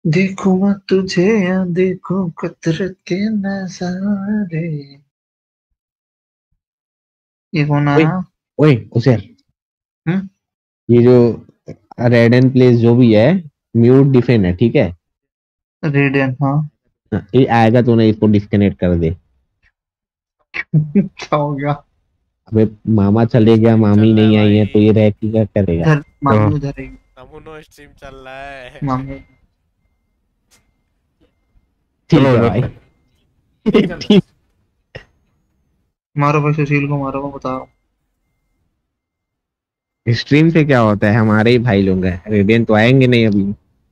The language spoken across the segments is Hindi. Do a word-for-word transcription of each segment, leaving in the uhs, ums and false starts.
देखो मत तुझे या देखो कुदरत के नजारे। ये कौन ओए आया? ओए उसेर, हम्म। ये जो रेड एंड प्लेस जो भी है, म्यूट डिफेन है, ठीक है। रेडियन, हाँ। हाँ, ये आएगा तो नहीं, इसको डिस्कनेक्ट कर दे। क्या हो गया? अबे मामा चले गया, स्ट्रीम मामी चल रहा है नहीं आई है, तो भाई। ये रह के क्या करेगा। इधर तो मामी उधर है। नमूनो स्ट्रीम चल रहा है। मामी। ठीक चलो है उधर भाई। से। ठीक। मारो भाई, सुशील को मारो, मैं बता रहा हूँ। स्ट्रीम से क्या होता है, हमारे ही भाई लोग हैं, रेडियंट तो आएंगे नहीं अभी।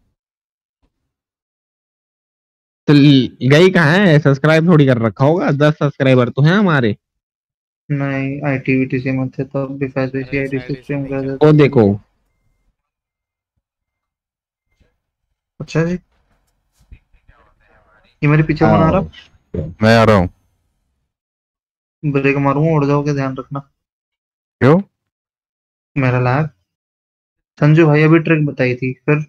तो ल- गई कहाँ है, सब्सक्राइब थोड़ी कर रखा होगा, दस सब्सक्राइबर तो हैं हमारे। नहीं, आईटीवीटी से मत थे तो भी फैज वैसी अरे इस आईडी से आईडी से स्ट्रीम नहीं कर चलता वो देते। भाई। देखो। अच्छा जी। ये मेरे पीछे कौन आ रहा? आओ। मैं आ रहा हूँ। ब्रेक मारूंगा, उड़ जाओगे, ध्यान रखना। क्यों? मेरा लैग। संजू भाई अभी ट्रिक बताई थी, फिर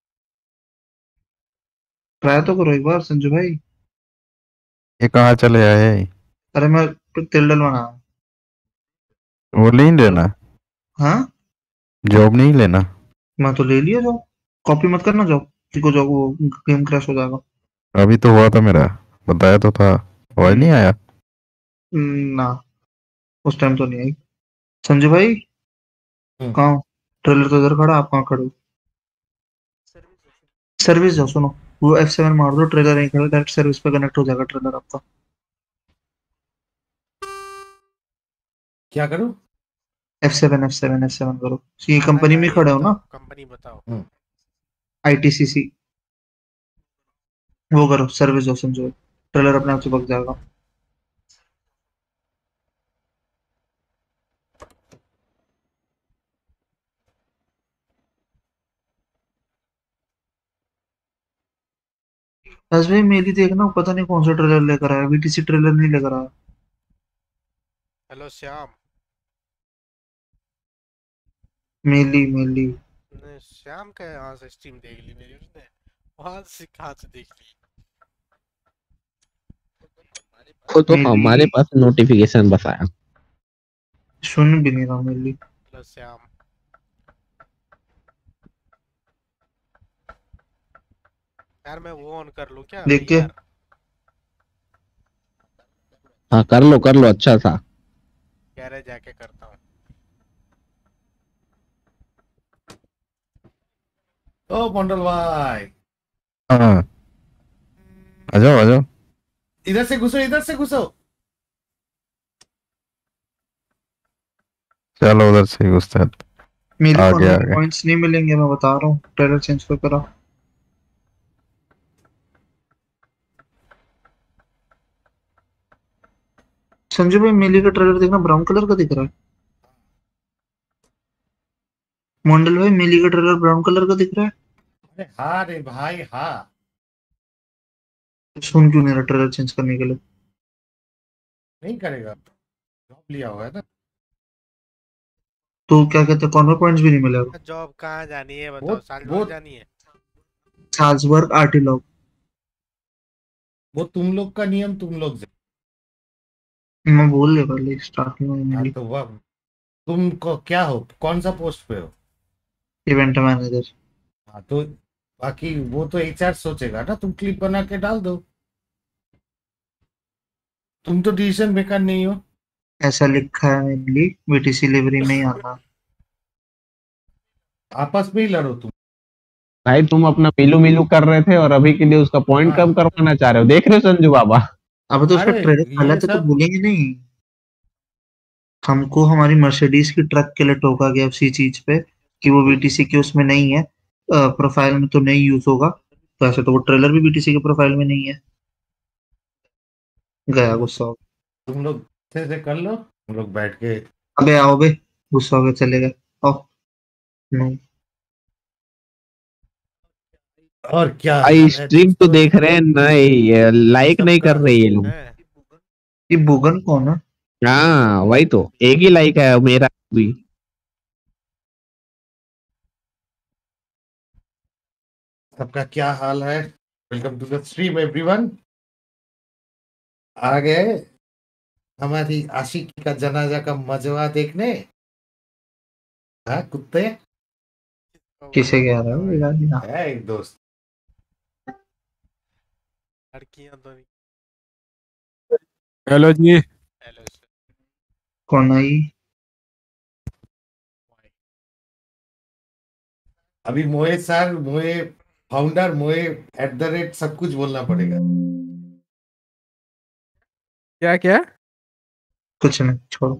ट्राई तो करो एक बार संजू भाई। ये कहाँ चले आए? अरे मैं तिल डलवाना। वो नहीं लेना? हाँ। जॉब नहीं लेना? मैं तो ले लिया जॉब। कॉपी मत करना जॉब, को जॉब वो गेम क्रैश हो जाएगा। अभी तो हुआ था मेरा, बताया तो था। आवाज हम्म, नहीं आया? ना, उस टाइम तो नहीं आई। संजू भाई कहाँ हो? ट्रेलर तो इधर खड़ा, आप कहाँ खड़े हो? सर्विस जाओ, सुनो। वो एफ सेवन मार दो, ट्रेलर नहीं खड़ा, डायरेक्ट सर्विस पे कनेक्ट हो जाएगा ट्रेलर आपका। क्या करूं? F seven F seven F seven करो। ये ना कंपनी ना, में ये खड़े हो ना? बताओ, कंपनी बताओ। आईटीसीसी। वो करो, सर्विस जाओ संजू भाई। ट्रेलर अपने आप से भग जाएगा। बस भाई मेरी देखना, पता नहीं कौन सा ट्रेलर लेकर आया, वीटीसी ट्रेलर नहीं लेकर आया। हेलो श्याम। मेली मेली। ने श्याम का यहाँ से स्ट्रीम देख ली मेरी उसने। वहां से कहाँ से देख ली? वो तो हमारे मेली। पास नोटिफिकेशन बस आया। सुन भी नहीं रहा मेली। हेलो श्याम। यार मैं वो ऑन कर लूँ क्या, देख के। वीआर? हाँ कर लो कर लो, अच्छा सा। गैरेज जाके करता हूँ। ओ मंडल भाई, हाँ, आ जाओ आ जाओ। इधर से घुसो, इधर से घुसो। चलो उधर से ही घुसते हैं। मेली को आगे आने के आगे। पॉइंट्स नहीं मिलेंगे, मैं बता रहा हूँ, ट्रेलर चेंज कर करा। संजू भाई मेली का ट्रेलर देखना, ब्राउन कलर का दिख रहा है। मंडल भाई मेली का ट्रेलर ब्राउन कलर का दिख रहा है। अरे हाँ रे भाई हाँ। सुन क्यों नहीं रहा ट्रेलर चेंज करने के लिए? नहीं करेगा, जॉब लिया हुआ है ना। तो क्या कहते हैं, कॉन्वर पॉइंट्स भी नहीं मिलेगा? जॉब कहाँ जानी है वो बताओ, साल वो भर जानी है? साल्जबर्ग आर्टिलॉग। वो तुम लोग का नियम, तुम लोग से। मैं बोल ले पहले स्टार्टिंग में हाँ मेली। तो वह तुम को क्या हो, कौन सा पोस्ट पे हो? Event manager. हाँ तो बाकी वो तो एचआर सोचेगा ना, तुम क्लिप बना के डाल दो। तुम तो डिसीजन मेकर नहीं हो। ऐसा लिखा है मेनली, बीटीसी लिवरी में ही आना। आपस में ही लड़ो तुम। भाई तुम अपना मिलू मिलू कर रहे थे और अभी के लिए उसका पॉइंट कम हाँ करवाना चाह रहे हो, देख रहे हो संजू बाबा। अब तो उसका अरे ट्रेलर ये गलत है तो सब भूलेंगे नहीं। हमको हमारी मर्सिडीज की ट्रक के लिए टोका गया उसी चीज पे, कि वो बीटीसी के उसमें नहीं है, प्रोफाइल में तो नहीं यूज होगा। तो ऐसे तो वो ट्रेलर भी बीटीसी के प्रोफाइल में नहीं है। गया तुम गुस्सा हो तुम लोग अच्छे से कर लो, हम लोग बैठ के। गया। अबे आओ बे। गुस्सा हो गया, चले गए। आओ। नहीं। और क्या भाई हाल है स्ट्रीम तो दोस्तों? देख रहे हैं, नहीं ये लाइक नहीं सबका कर रहे ये लोग। हैं? ये बुगन कौन है? हाँ वही तो, एक ही लाइक है मेरा भी। सबका क्या हाल है? Welcome to the stream everyone. आ गए हमारी आशिकी का जनाजा का मजवा देखने। हाँ कुत्ते किसे कह रहे हो यार? यहाँ है एक दोस्त। लड़कियां तो नहीं। हेलो जी। Hello sir. कौन आई? अभी मोए सर, मोए फाउंडर, मोए एट द रेट सब कुछ बोलना पड़ेगा। क्या क्या? कुछ नहीं, छोड़ो।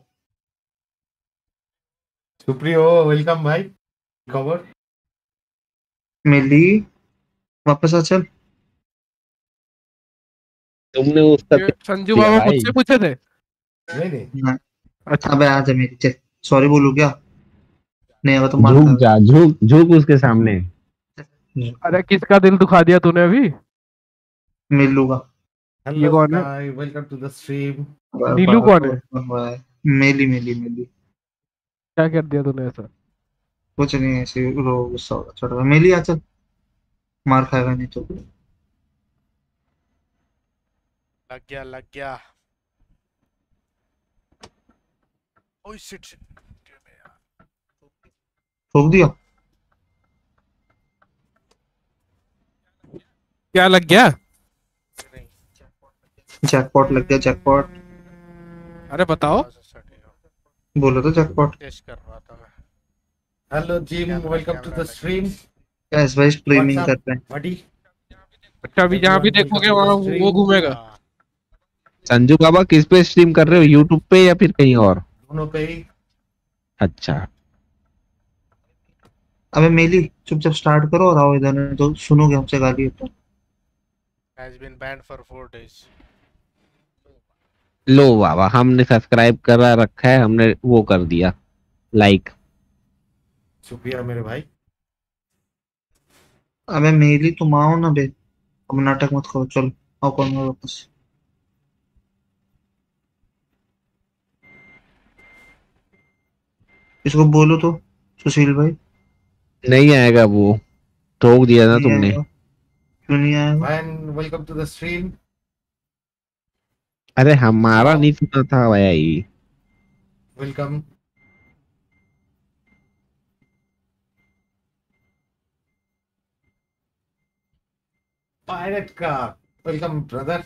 सुप्रियो वेलकम भाई। खबर मिली, वापस आ चल। तुमने उसका ये संजू दिया बाबा भाई। मुझसे पूछे थे। नहीं नहीं हाँ, अच्छा। अबे आ जा मेरी, चल। सॉरी बोलू क्या? नहीं आगा तो मार झुक खाएगा। जा, झुक झुक उसके सामने। अरे किसका दिल दुखा दिया तूने अभी? मिल लूंगा। ये हेलो कौन है? Sky, welcome to the stream. Neelu कौन है? मेली मेली मेली। क्या कर दिया तूने ऐसा? कुछ नहीं, ऐसे रो गुस्सा होगा, छोड़। मेली आ चल, मार खाएगा नहीं तो। लग गया लग गया। Oh shit shit. ठोक दिया। क्या लग गया? नहीं। जैकपॉट लग गया, जैकपॉट। अरे बताओ। आवाज से सटेगा। बोलो तो जैकपॉट। टेस्ट कर रहा था मैं। Hello Jim, camera welcome to camera the लग स्ट्रीम। यस भाई, स्ट्रीमिंग कर रहे हैं। बडी अच्छा अभी जहाँ भी देखोगे वहाँ वो घूमेगा। हाँ, संजू बाबा किस पे स्ट्रीम कर रहे हो, यूट्यूब पे या फिर कहीं और? दोनों पे ही। अच्छा। अबे मेली, चुपचाप स्टार्ट करो और आओ इधर, नहीं तो सुनोगे हमसे गाली। तो has been banned for four days. लो बाबा, हमने सब्सक्राइब करा रखा है, हमने वो कर दिया लाइक। शुक्रिया मेरे भाई। अबे मेली तुम आओ ना बे, अब नाटक मत करो, चलो आओ कौन वापस। इसको बोलो तो, सुशील भाई। नहीं आएगा वो, रोक दिया ना नहीं तुमने। आएगा? क्यों नहीं आएगा? Man welcome to the stream. अरे हमारा नहीं सुना था भाई। वेलकम। पायरेट का वेलकम ब्रदर,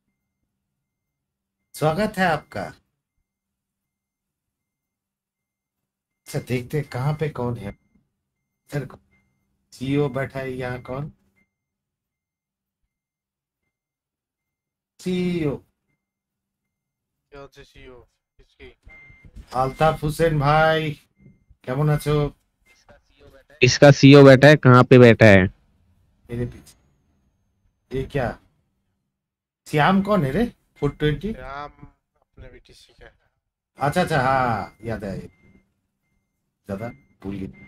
स्वागत है आपका। अच्छा देखते हैं कहाँ पे कौन है। सर सीईओ बैठा है यहाँ, कौन सीईओ? क्या से सीईओ किसकी? अल्ताफ हुसैन भाई, केमन आछो? इसका सीईओ बैठा है, कहाँ पे बैठा है? मेरे पीछे ये क्या? श्याम कौन है रे? Four twenty. श्याम अपने बीटीसी का। अच्छा अच्छा, हाँ याद है, ज्यादा भूल गया।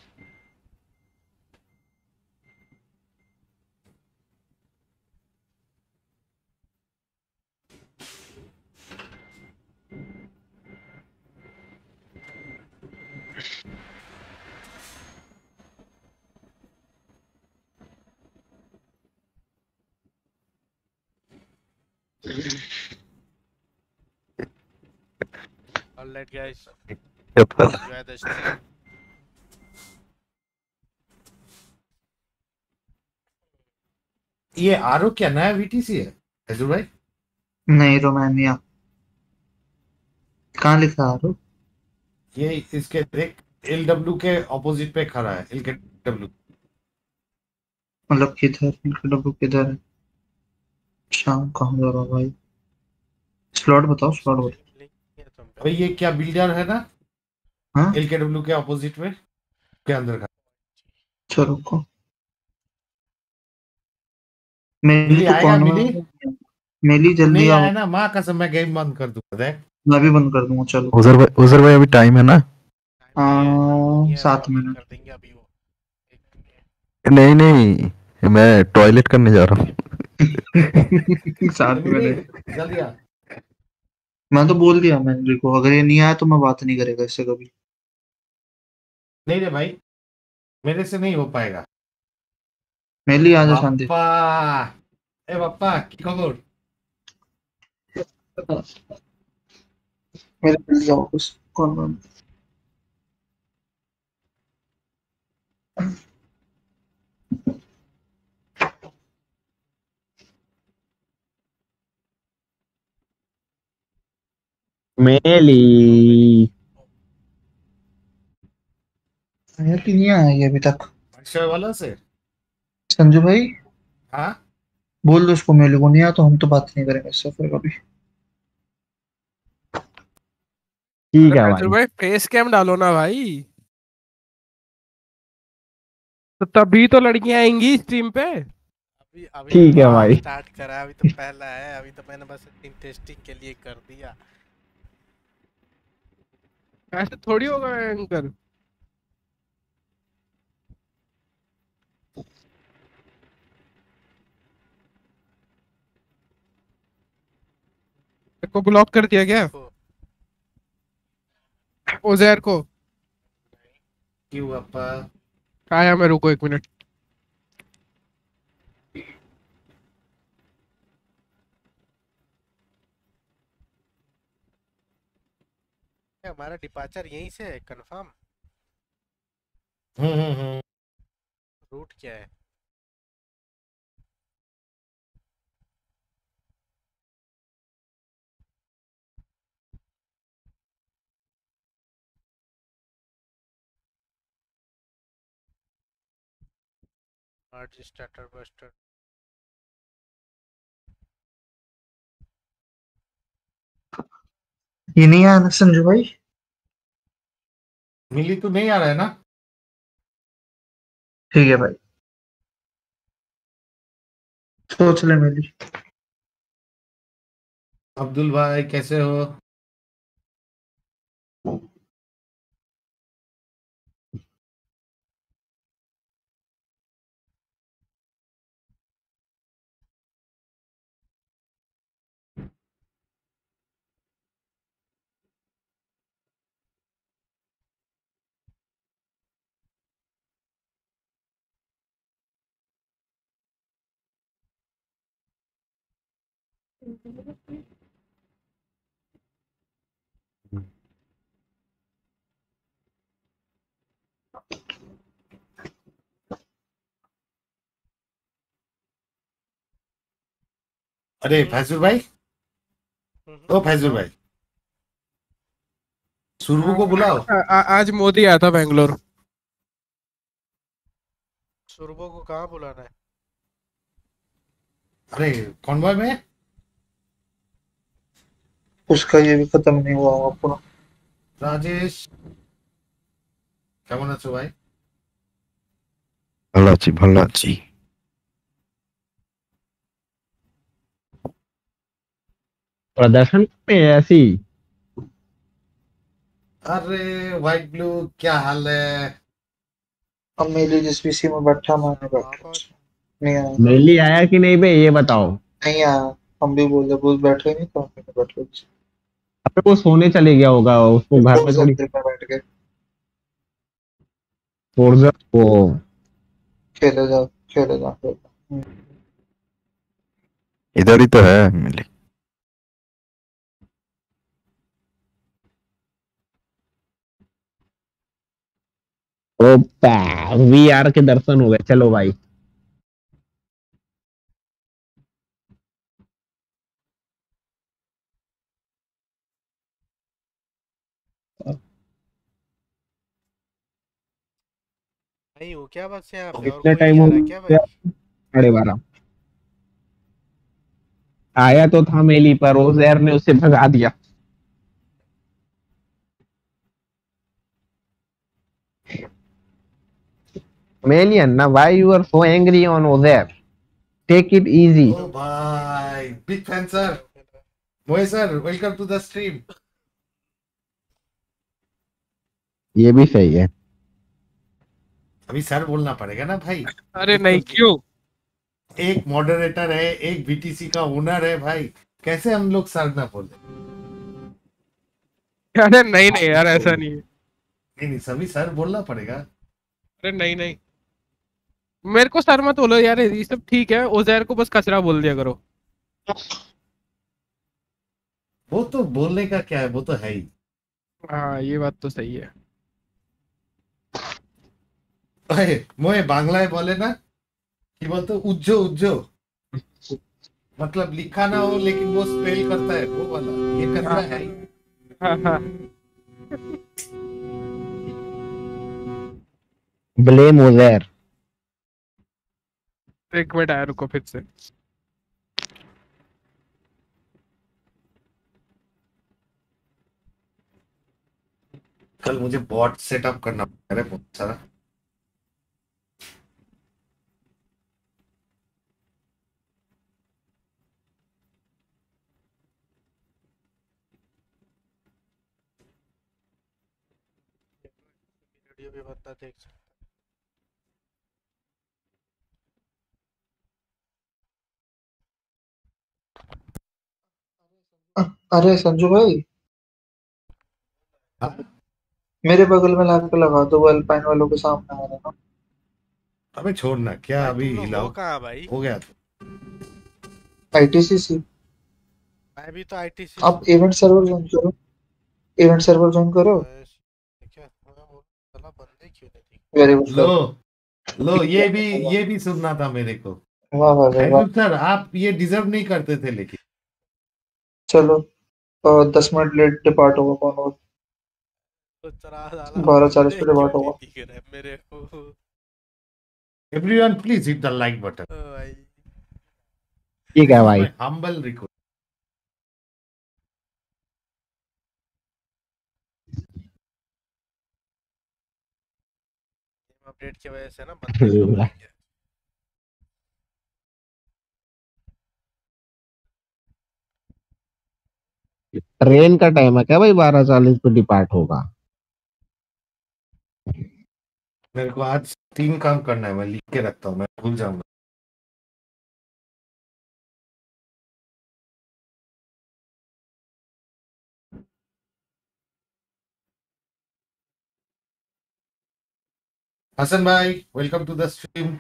All right guys, Yep. enjoy the stream. ये आरो क्या नया वीटीसी है हजूर भाई? नहीं, रोमानिया। कहाँ लिखा है रो? ये इसके देख, एल डब्ल्यू के ऑपोजिट पे खड़ा है, एल के डब्ल्यू। मतलब किधर, डब्ल्यू किधर है? शाम कहाँ जा रहा भाई? स्लॉट बताओ, स्लॉट बताओ। लिंक है तुम पे। अबे ये क्या बिल्डर है ना, हाँ एल के डब्ल्यू के ऑपोजिट में, के अंदर का। चलो रुको, मेली मिली तो आएगा, कौन? मिली मेली तू जल्दी नहीं आओ। आया ना, माँ कसम मैं गेम बंद कर दूंगा देख। मैं भी बंद कर दूंगा, चलो। उजर भाई, उजर भाई अभी टाइम है ना? हाँ, ये सात अभी मिनट। कर देंगे अभी वो। एक नहीं नहीं, मैं टॉयलेट करने जा रहा हूँ। सात मिली मिनट। जल्दी आ। मैं तो बोल दिया मैंने को, अगर ये नहीं आया तो मैं बात नहीं करेगा इससे कभी। नहीं रे भाई, मेरे से नहीं हो पाएगा। मेली आ जा शांति। बाप्पा ए बाप्पा की खबर? मेरे मिल जाओ कुछ कौन कौन। मेली आया कि नहीं आया ये अभी तक? अक्षय वाला से। संजू भाई हाँ बोल दो उसको, मेले को नहीं आया तो हम तो बात नहीं करेंगे इससे फिर कभी। ठीक अरे है फैजल भाई। भाई फेस कैम डालो ना भाई, तो तभी तो लड़कियां आएंगी स्ट्रीम पे। अभी अभी ठीक है तो भाई। स्टार्ट करा, अभी तो पहला है, अभी तो मैंने बस टेस्टिंग के लिए कर दिया। ऐसे थोड़ी होगा एंकर। को ब्लॉक कर दिया क्या को ओजैर को? क्यों बाप्पा? आया मैं, रुको एक मिनट। क्या हमारा डिपार्चर यहीं से है कंफर्म? हम्म हम्म हम्म। रूट क्या है? Art starter buster. ये नहीं आया ना संजू भाई? मिली तो नहीं आ रहा है ना? ठीक है भाई, सोच ले मेली। अब्दुल भाई कैसे हो? अरे फैजुल भाई, ओ फैजुल भाई, सुरभु को बुलाओ। आ, आ, आज मोदी आया था बेंगलोर। सुरभो को कहाँ बुलाना है? अरे कॉन्वॉय में। उसका ये भी खत्म नहीं हुआ होगा पूरा। রাজেশ কেমন আছো ভাই? ভালো আছি ভালো আছি। प्रदर्शन में ऐसी। अरे व्हाइट ब्लू क्या हाल है? अब मेली जिस पीसी में बैठा मैंने बैठा पापा नहीं आया। मेली आया कि नहीं बे ये बताओ। नहीं आया, हम भी बोल रहे बोल बैठे नहीं तो हम भी बैठे। अबे वो सोने चले गया होगा, उसको घर में थोड़ी में बैठ के फोर्जा वो। खेले जाओ खेले जाओ खेले जाओ। इधर ही तो है मिली। ओपा वी आर के दर्शन हो गए, चलो भाई। नहीं हो क्या बस यहाँ पे, और इतने कोई टाइम नहीं आ हो रहा क्या भाई? गया, साढ़े बारह। आया तो था मेली पर ओजैर ने उसे भगा दिया। Melian, now why you are so angry on Ozair? Take it easy. ओ भाई बिग फैन सर। मोहे sir welcome to the stream. ये भी सही है। अभी सर बोलना पड़ेगा ना भाई। अरे नहीं क्यों? एक मॉडरेटर है, एक बीटीसी का ओनर है भाई, कैसे हम लोग सर ना बोले? अरे नहीं नहीं यार, ऐसा नहीं है। नहीं नहीं सभी सर बोलना पड़ेगा। अरे नहीं नहीं, मेरे को सर मत बोलो यार, ये सब ठीक है, उजैर को बस कचरा बोल दिया करो। वो तो बोलने का क्या है, वो तो है ही। हाँ ये बात तो सही है। अरे मोए बांग्लाয় বলে না কি বলতো উজ্জো উজ্জো, मतलब लिखा ना हो लेकिन वो स्पेल करता है, वो वाला ये कचरा है ही। हाँ हाँ। ब्लेम उजैर। एक मिनट आया, रुको फिर से। कल मुझे बॉट सेटअप करना पड़ रहा है बहुत सारा। वीडियो भी बंदा देख सकता अ- अरे संजू भाई, हाँ? मेरे बगल में लाके लगा दो, वो अल्पाइन वालों के सामने आ रहा ना। अबे छोड़ना क्या, भाई। अभी तुम लोग हो हिलाओ, कहाँ भाई? हो गया तो। आईटीसीसी। मैं भी तो आईटीसी आप इवेंट सर्वर ज्वाइन करो, इवेंट सर्वर ज्वाइन करो। क्या मैं बोल साला बंदे क्यों नहीं दिख? वेरी गुड लो सर। लो, ये भी ये भी सुनना था मेरे को। वाह वाह वाह वाह। फैजल सर आप ये डिजर्व नहीं करते थे लेकिन। चलो, अ, दस मिनट लेट डिपार्ट होगा कौन, और तो चला साला बारह चालीस बंदे पे क्यों डिपार्ट नहीं होगा। दिख रहे मेरे को? Everyone please hit the like button. ओ भाई ठीक दिस है इज भाई। My humble request. अपडेट की वजह से ना बंदे कम हो गए। ट्रेन का टाइम है क्या भाई? बारह चालीस पे डिपार्ट होगा। मेरे को आज तीन काम करना है, मैं लिख के रखता हूँ, मैं भूल जाऊंगा। हसन भाई welcome to the stream.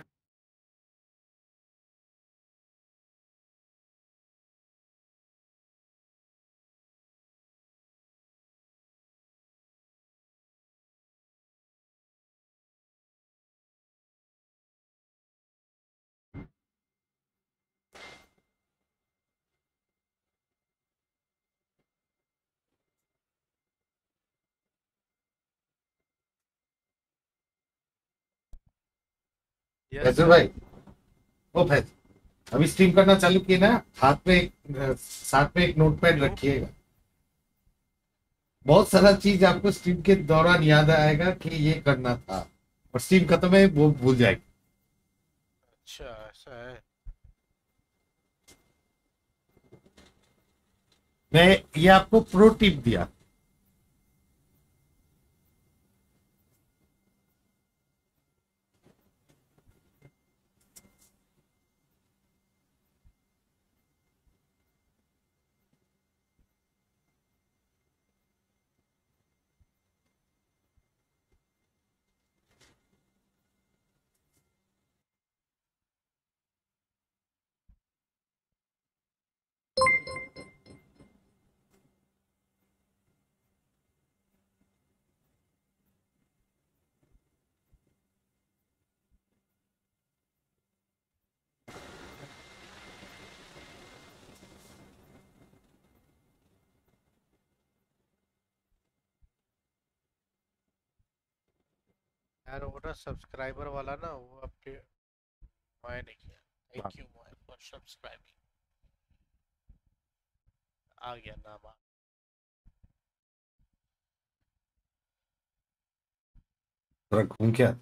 Yes Faizal sir. भाई, ओ फैज, अभी स्ट्रीम करना चालू किए ना, हाथ में एक अ, साथ में एक नोटपैड रखिएगा। बहुत सारा चीज आपको स्ट्रीम के दौरान याद आएगा कि ये करना था, और स्ट्रीम खत्म है वो भूल जाएगा। अच्छा ऐसा है। मैं ये आपको प्रो टिप दिया। यार वो ना सब्सक्राइबर वाला ना वो अपडेट मैं नहीं किया। Thank you my for subscribing. आ गया नाम आ। थोड़ा घूम क्या।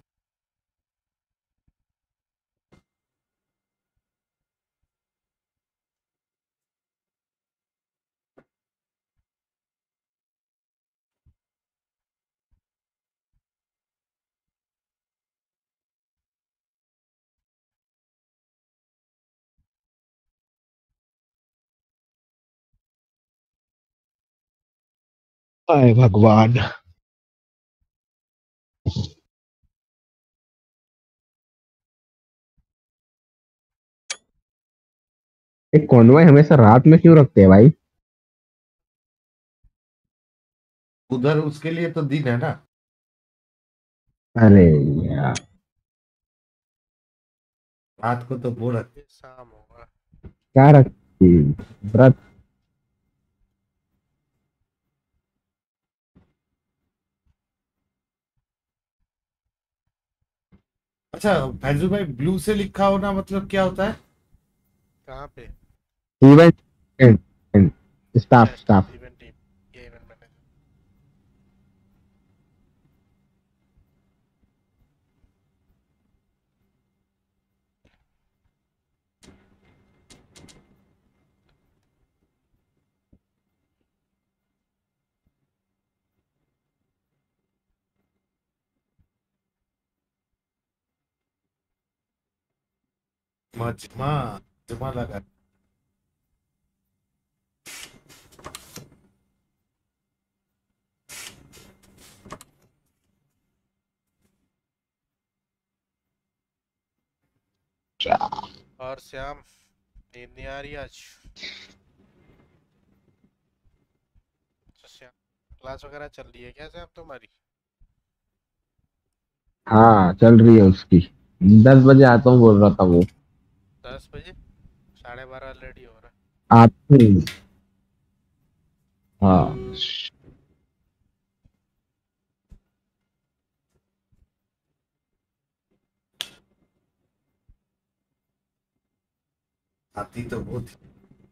हाय भगवान। एक कॉन्वॉय हमेशा रात में क्यों रखते हैं भाई? उधर उसके लिए तो दिन है ना। अरे यार, रात को तो बोल रखते। ये शाम होगा। क्या रखती व्रत? अच्छा फैजू भाई, ब्लू से लिखा होना मतलब क्या होता है? कहाँ पे? Event staff staff. Event team, ये इवेंट मैनेजर। मजमा जमा लगा। और श्याम, नींद नहीं आ रही आज? अच्छा श्याम, क्लास वगैरह चल रही है क्या श्याम तुम्हारी? हाँ चल रही है उसकी। दस बजे आता हूँ बोल रहा था वो। दस बजे? साढ़े बारह ऑलरेडी हो रहा है। आते ही- हाँ आती तो वो थी।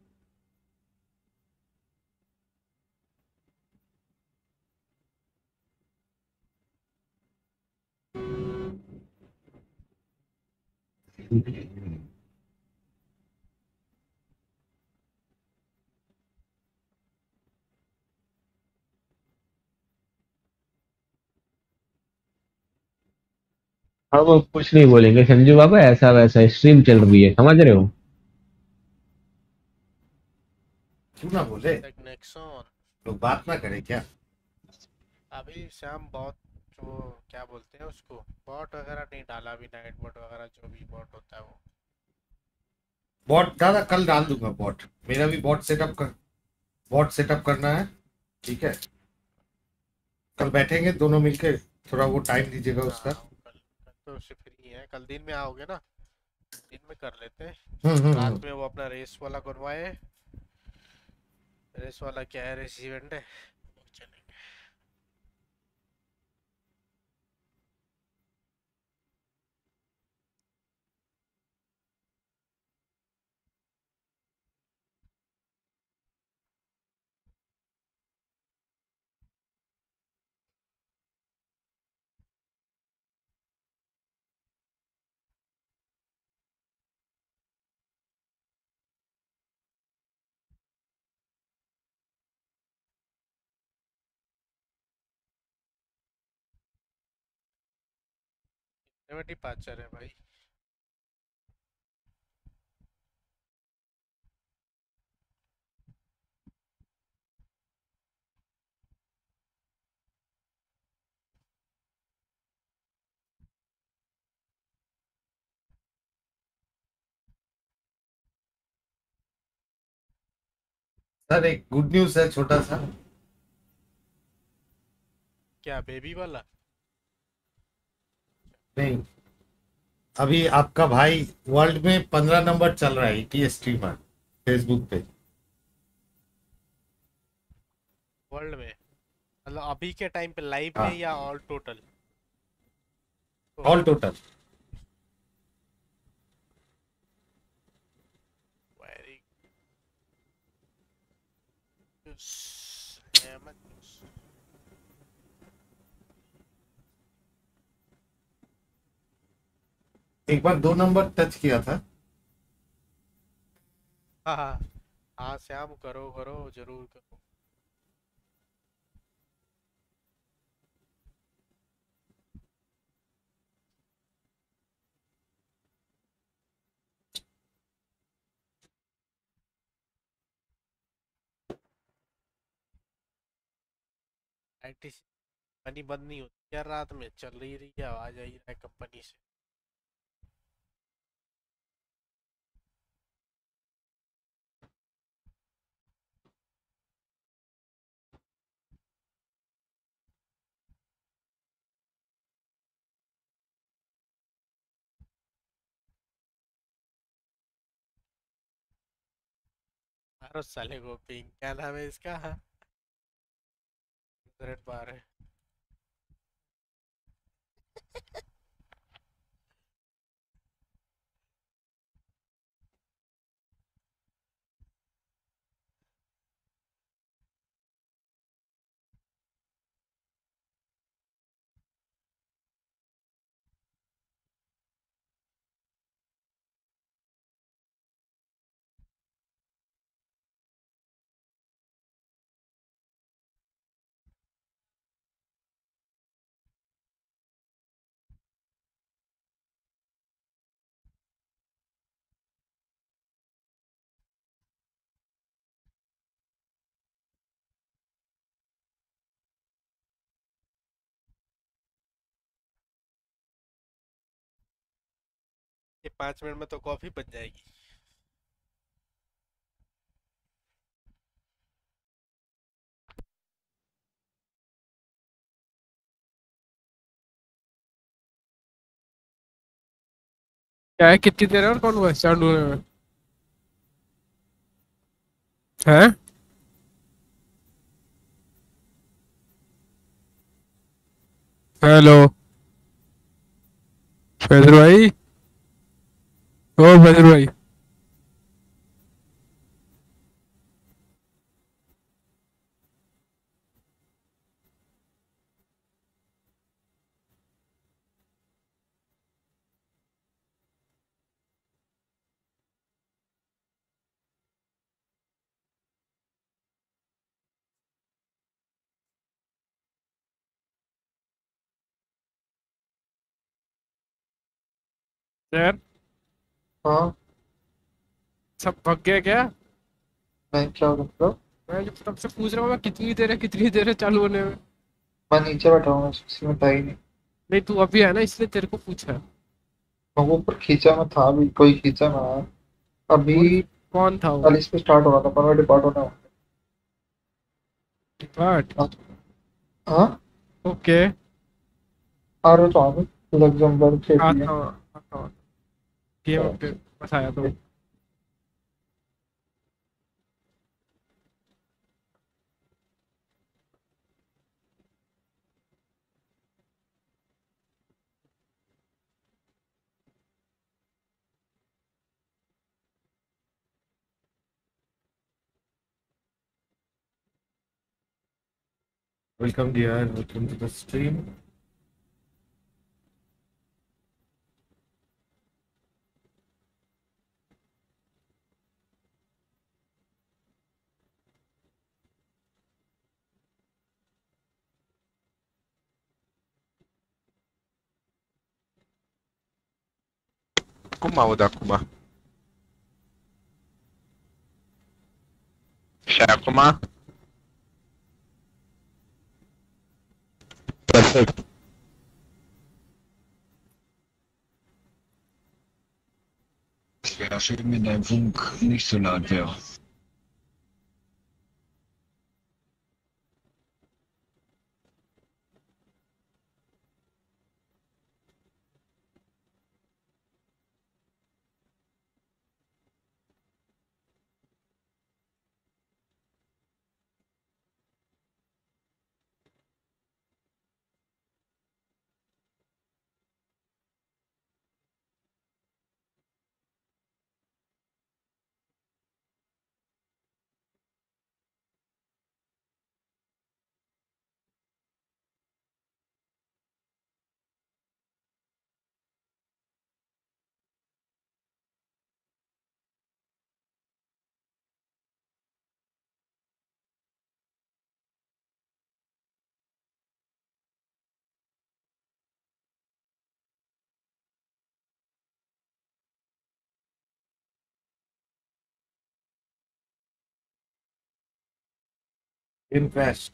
हाँ, वो कुछ नहीं बोलेंगे संजू बाबा, ऐसा वैसा स्ट्रीम चल रही है, समझ रहे हो? क्यों ना बोले? एक नेक्सॉन। लोग बात ना करे क्या? अभी श्याम बहुत, वो क्या बोलते हैं उसको, बॉट वगैरह नहीं डाला अभी, नाइट बॉट वगैरह जो भी बॉट होता है वो। बॉट दादा कल डाल दूंगा बॉट। मेरा भी बॉट सेटअप कर बॉट सेटअप करना है। ठीक है, कल बैठेंगे दोनों मिलके, थोड़ा वो टाइम दीजिएगा हाँ उसका। कल, कल तो उसे फ्री है, कल दिन में आओगे ना? दिन में कर लेते हैं। हम्म हम्म हम्म। रात में वो अपना रेस वाला करवाए। रेस वाला क्या है, रेस इवेंट है, चलेंगे। डिपार्चर है भाई। सर एक गुड न्यूज है छोटा सा। क्या बेबी वाला? नहीं, अभी आपका भाई वर्ल्ड में पंद्रह नंबर चल रहा है टी स्ट्रीमर फेसबुक पे। वर्ल्ड में मतलब अभी के टाइम पे लाइव में हाँ, या all total? All total. Very good. एक बार दो नंबर टच किया था। हाँ हाँ हाँ श्याम, करो करो जरूर करो। आईटी कंपनी बंद नहीं होती यार, रात में चल रही रही है, आवाज आई रहा है कंपनी से। मारो साले को पिंग, क्या नाम है इसका? रेड बार है। ये पांच मिनट में तो कॉफी बन जाएगी। क्या है, कितनी देर है और कौन हुआ स्टार्ट होने में? हैं? हेलो फैजल भाई, ओ फैजल भाई। यार हाँ सब भग गए क्या? मैं क्या मतलब? मैं जब तब से पूछ रहा हूँ, मैं कितनी देर है कितनी देर है चालू होने में। मैं नीचे बैठा हूँ, किसी में था ही नहीं। नहीं तू अभी है ना, इसलिए तेरे को पूछा। मैं वो ऊपर खींचा, मैं था भी, कोई खींचा मैं कौन? अभी। कौन था वो? चालीस पे स्टार्ट हो रहा था, पंद्रह डिपार्ट होने वाला बट था। हाँ ओके। आ रहे तो आ रहे लग्जमबर्ग खेती है। आता हूँ आता हूँ। गेम अपडेट बस आया तो। Welcome dear, welcome to the stream. Kuma oda, Kuma. Share Kuma. Perfect. Es wäre schön, wenn dein Funk nicht so laut wäre. Invest.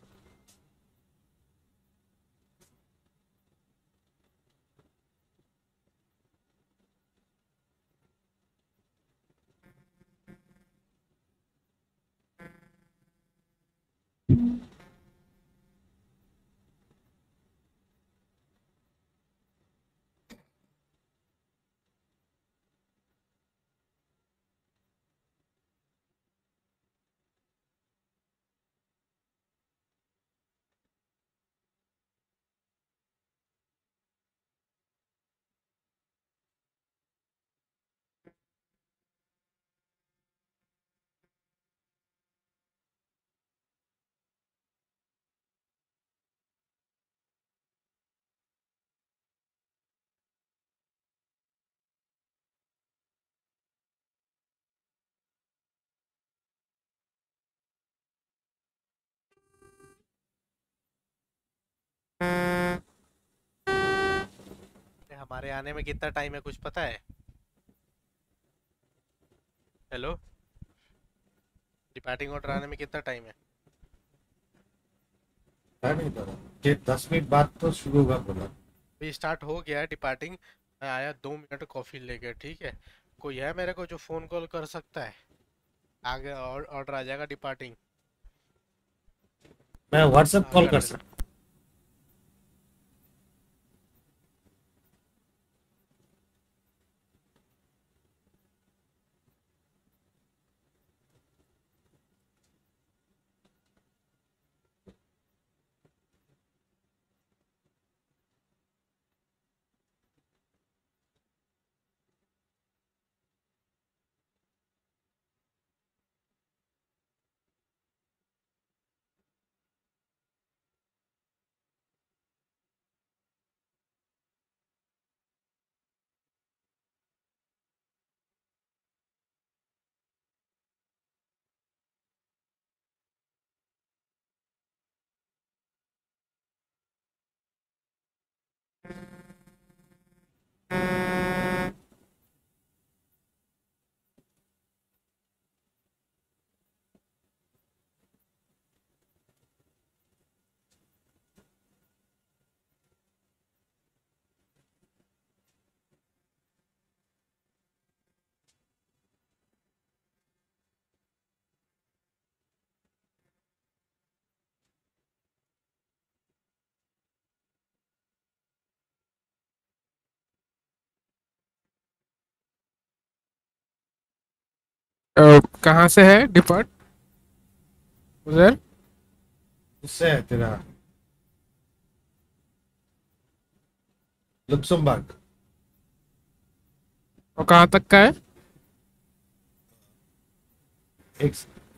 हमारे आने में कितना टाइम है कुछ पता है? हेलो, डिपार्टिंग ऑर्डर आने में कितना टाइम है? नहीं पता, ये दस मिनट बाद तो शुरू होगा बोला। अभी स्टार्ट हो गया है डिपार्टिंग। मैं आया दो मिनट कॉफी लेके, ठीक है? कोई है मेरे को जो फोन कॉल कर सकता है? आगे ऑर्डर आ जाएगा डिपार्टिंग। मैं व्हाट्सएप कॉल कर सकता। अ, कहाँ से है डिपार्ट? उधर उससे है तेरा लक्समबर्ग। और कहाँ तक का है? एक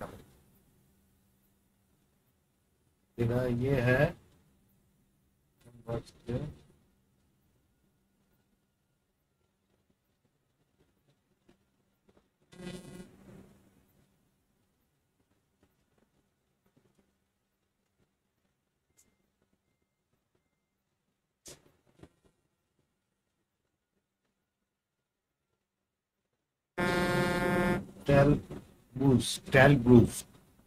तेरा ये है टेल ब्रूस टेल ब्रूस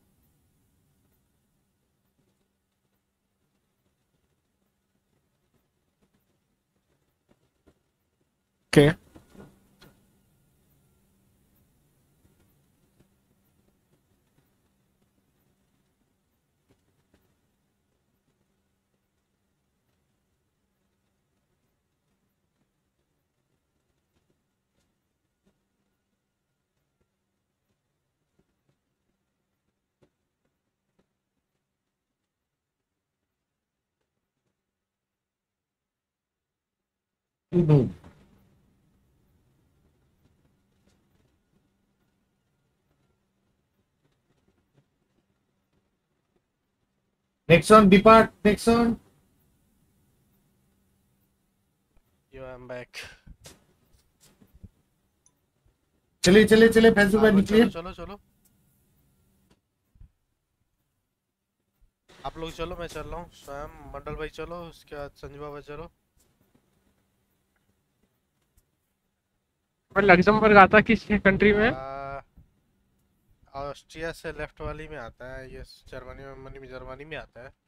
के Nexon depart Nexon. Yo I am back. चलिए चलिए चलिए फैंसू भाई निकलिए। चलो चलो चलो, आप लोग चलो, मैं चल रहा हूँ। स्वयं मंडल भाई चलो, उसके बाद संजीवा भाई चलो। और लग्जमबर्ग आता किस कंट्री में? आ, ऑस्ट्रिया से लेफ्ट वाली में आता है ये, जर्मनी में जर्मनी में आता है।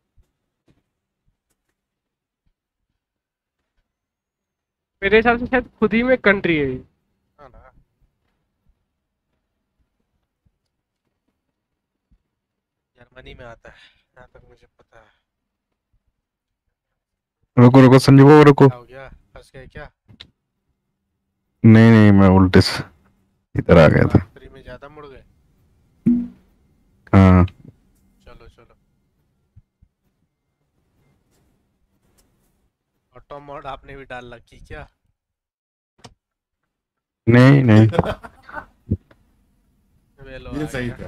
मेरे हिसाब से शायद खुद ही में कंट्री है। हाँ ना, जर्मनी में आता है जहाँ तक मुझे पता है। रुको रुको संजीव रुको। क्या हो गया, फंस गए क्या? नहीं नहीं मैं उल्टे से इधर आ गया था। फ्री में ज्यादा मुड़ गए। हाँ चलो चलो, ऑटो मोड आपने भी डाल रखी क्या? नहीं नहीं वेलो ये आ सही गया। था।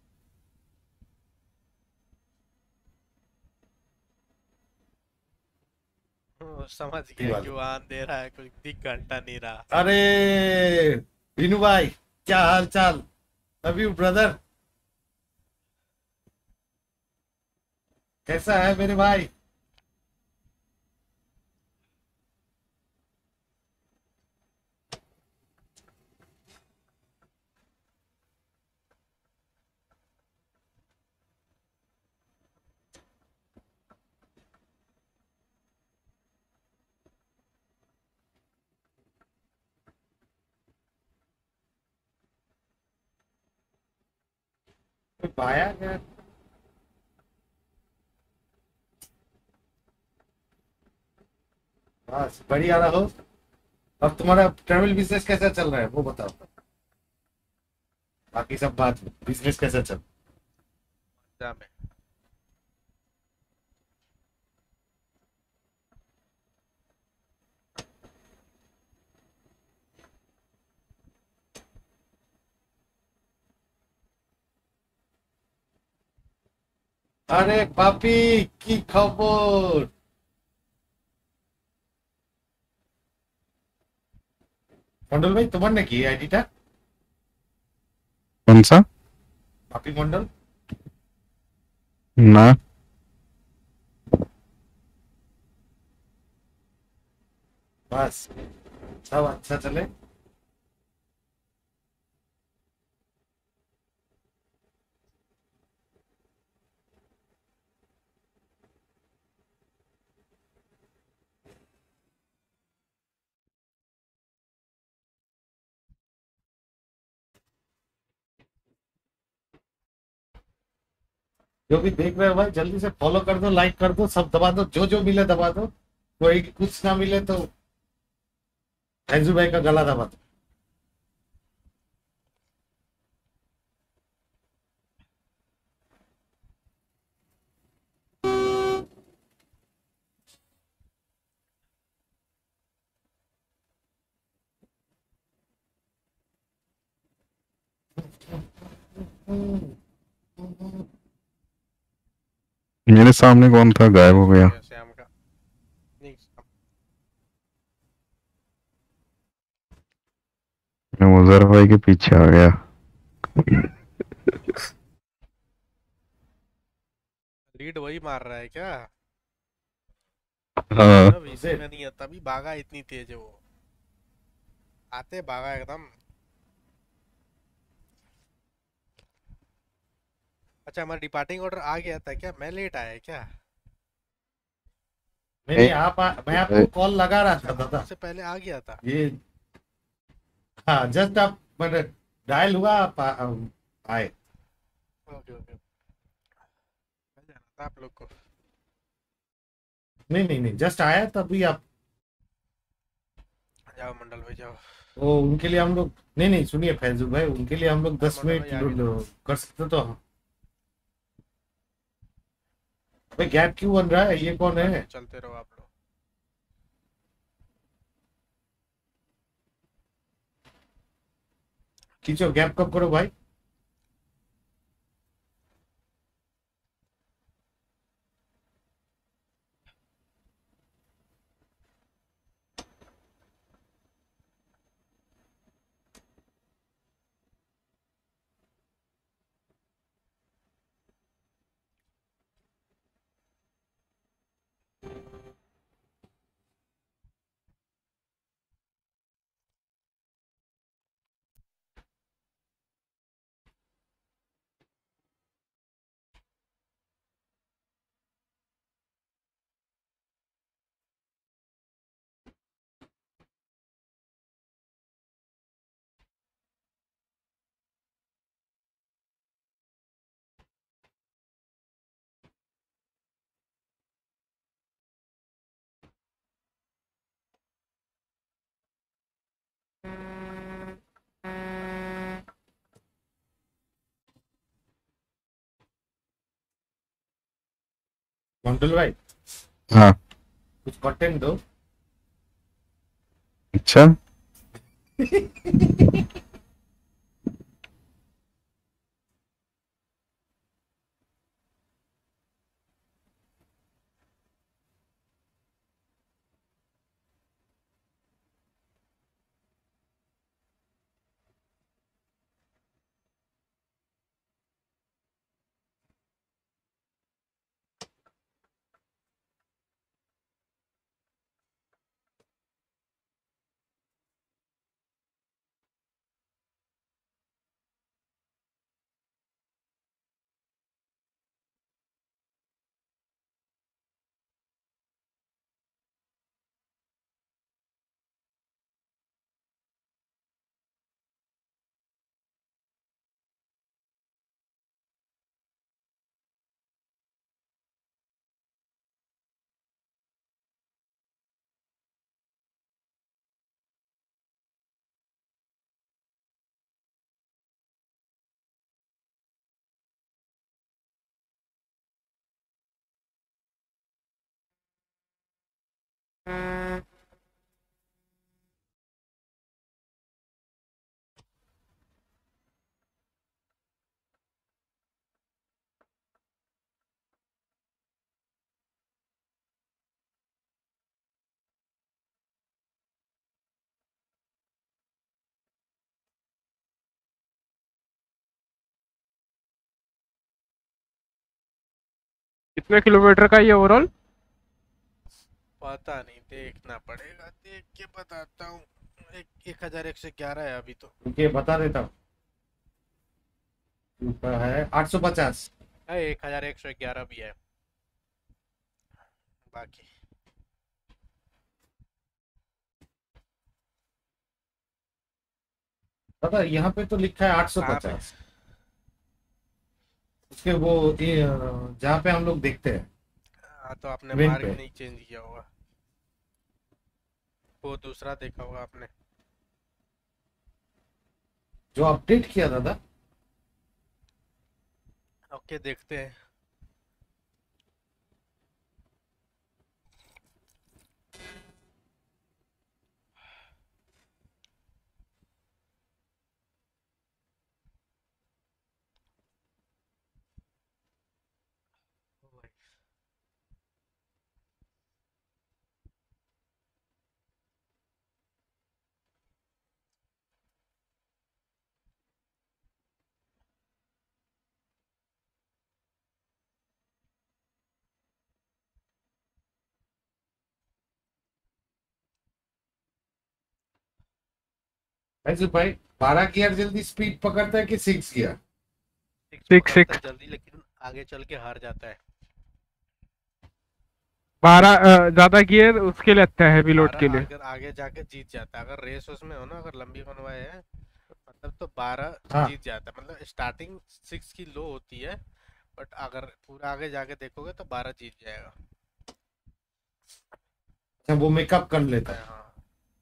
ओ, समझ गया क्यों आन दे रहा है, कुछ दिख घंटा नहीं रहा। अरे विनू भाई, क्या हाल चाल? Love you brother. कैसा है मेरे भाई? कोई पाया क्या? बस बढ़िया रहो। अब तुम्हारा ट्रैवल बिजनेस कैसा चल रहा है वो बताओ। बाकी सब बात, बिजनेस कैसा चल? मजा में। আরে পাপি, কি খবর? মন্ডল ভাই তোমার নাকি এই আইডিটা? कौन सा? পাপি মন্ডল? ना। बस सब अच्छा चले। जो भी देख रहे हो भाई जल्दी से फॉलो कर दो, लाइक कर दो, सब दबा दो, जो जो मिले दबा दो। कोई कुछ ना मिले तो फैजू भाई का गला दबा दो। मेरे सामने कौन था, गायब हो गया। श्याम का नहीं। मैं मुजर भाई के पीछे आ गया। लीड वही मार रहा है क्या? हाँ। अब इसी में नहीं है तभी भागा, इतनी तेज है वो। आते भागा एकदम। अच्छा हमारा डिपार्टिंग ऑर्डर आ गया था क्या? मैं लेट आया क्या? नहीं नहीं आप आ, मैं आपको कॉल लगा रहा था दादा। उससे पहले आ गया था ये हाँ जस्ट आप मतलब डायल हुआ आप आ, आ- आए। Okay okay. मैं जाना था आप लोग को। नहीं नहीं नहीं जस्ट आया तभी आप। जाओ मंडल भाई जाओ। वो उनके लिए हम लोग नहीं नहीं सुनिए फैजू भाई, उनके लिए हम लोग दस मंडल मिनट भाई आगे लो- लो- कर सकते तो हम। भाई गैप क्यों बन रहा है? ये कौन है? चलते रहो आप लोग। खींचो गैप कब करो भाई। मंडल भाई हाँ। कुछ कंटेंट दो। अच्छा। कितने किलोमीटर का ये ओवरऑल? पता नहीं, देखना पड़ेगा, देख के बताता हूँ। एक एक हजार एक सौ ग्यारह है अभी तो। रुकिए बता देता हूँ। ऊपर है आठ सौ पचास। एक हजार एक सौ ग्यारह भी है बाकी। दादा यहाँ पे तो लिखा है आठ सौ कहाँ पे? पचास। उसके वो ये, जहाँ पे हम लोग देखते हैं हाँ तो आपने इवेंट मार्ग पे। नहीं चेंज किया होगा, वो दूसरा देखा होगा आपने। जो अपडेट किया दादा। ओके देखते हैं। ऐसे भाई बारह गियर जल्दी स्पीड पकड़ता है कि सिक्स गियर? सिक्स सिक्स पकड़ता है सिक्स जल्दी, लेकिन आगे चल के हार जाता है। बारह ज्यादा गियर उसके लिए अच्छा है, पिलोट बारह के लिए। अगर आगे जाके जीत जाता है, अगर रेस उसमें हो ना, अगर लंबी बनवाए है मतलब, तो बारह हाँ। जीत जाता है। मतलब स्टार्टिंग सिक्स की लो होती है, बट अगर पूरा आगे जाके देखोगे तो बारह जीत जाएगा। अच्छा वो मेकअप कर लेता है। हाँ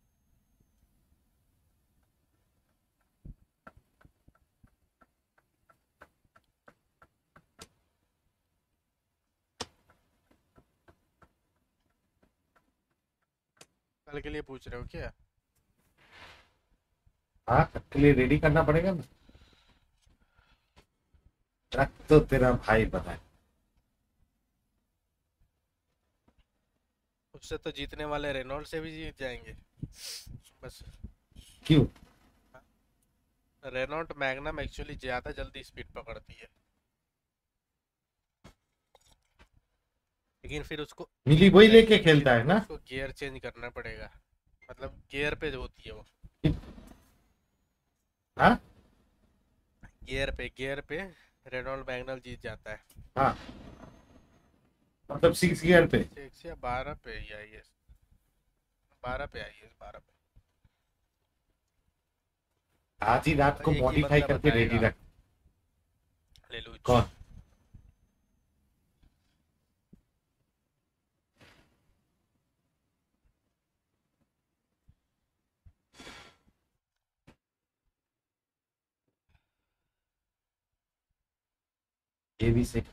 कल के लिए पूछ रहे हो क्या? हाँ के लिए रेडी करना पड़ेगा ना। ट्रक तो तेरा भाई बताए। उससे तो जीतने वाले रेनॉल्ड से भी जीत जाएंगे बस। क्यों? रेनॉल्ड मैग्नम एक्चुअली ज्यादा जल्दी स्पीड पकड़ती है, लेकिन फिर उसको मिली वही लेके लेकिन खेलता है फिर ना। उसको गियर चेंज करना पड़ेगा, मतलब गियर पे होती है वो। हाँ गियर पे गियर पे रेनॉल्ड मैग्नम जीत जाता है। हाँ मतलब सिक्स गियर पे। सिक्स या बारह पे ही आई है, बारह पे आई है, बारह पे। आज ही रात को एक ही मॉडिफाई बंदा करके रेडी बताएगा, रख। ले लूच। कौन? ये भी से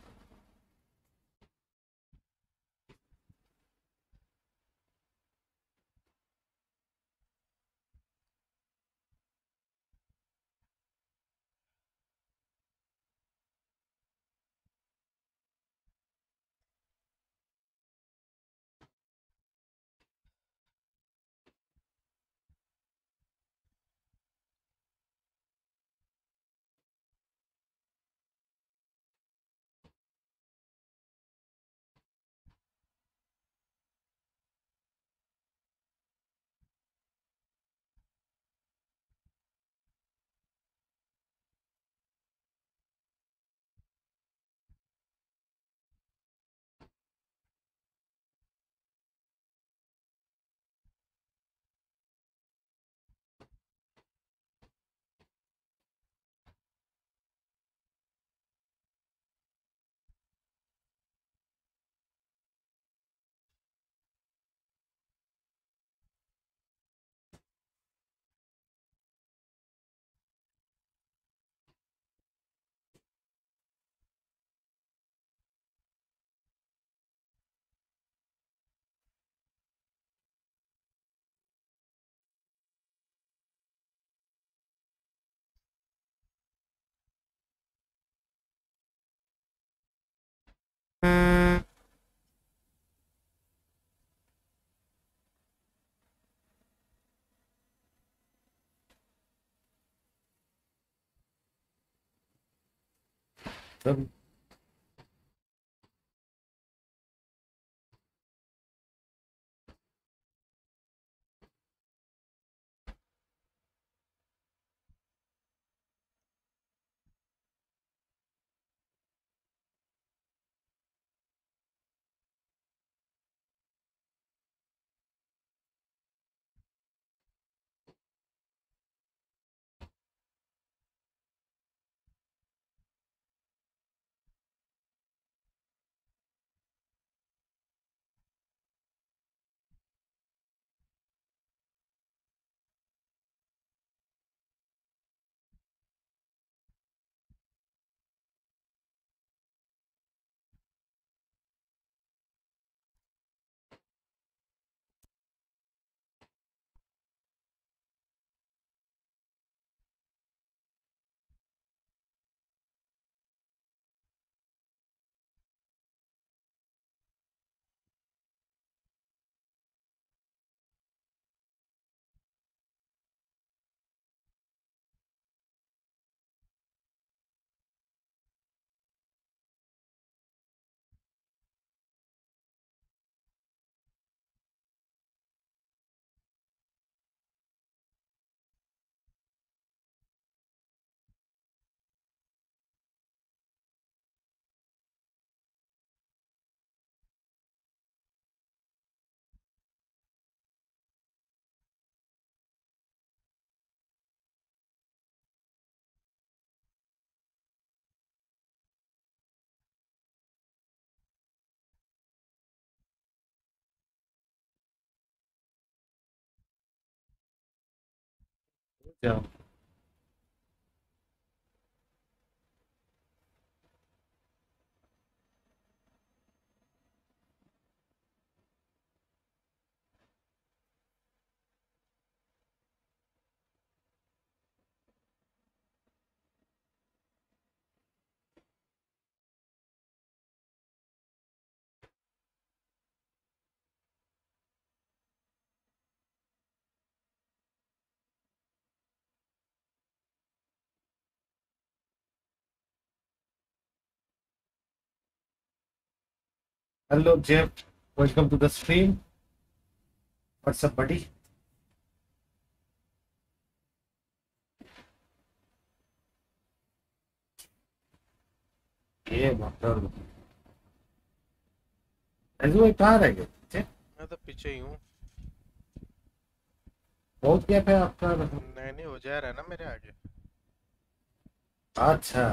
सब जाओ। Hello, Jeff. Welcome to the stream. What's up, buddy? ये मतलब ऐसे भाई कहाँ रह गए? जेफ, मैं तो पीछे ही हूँ। बहुत गैप है आपका। नहीं नहीं हो जा रहा है ना मेरे आगे। अच्छा,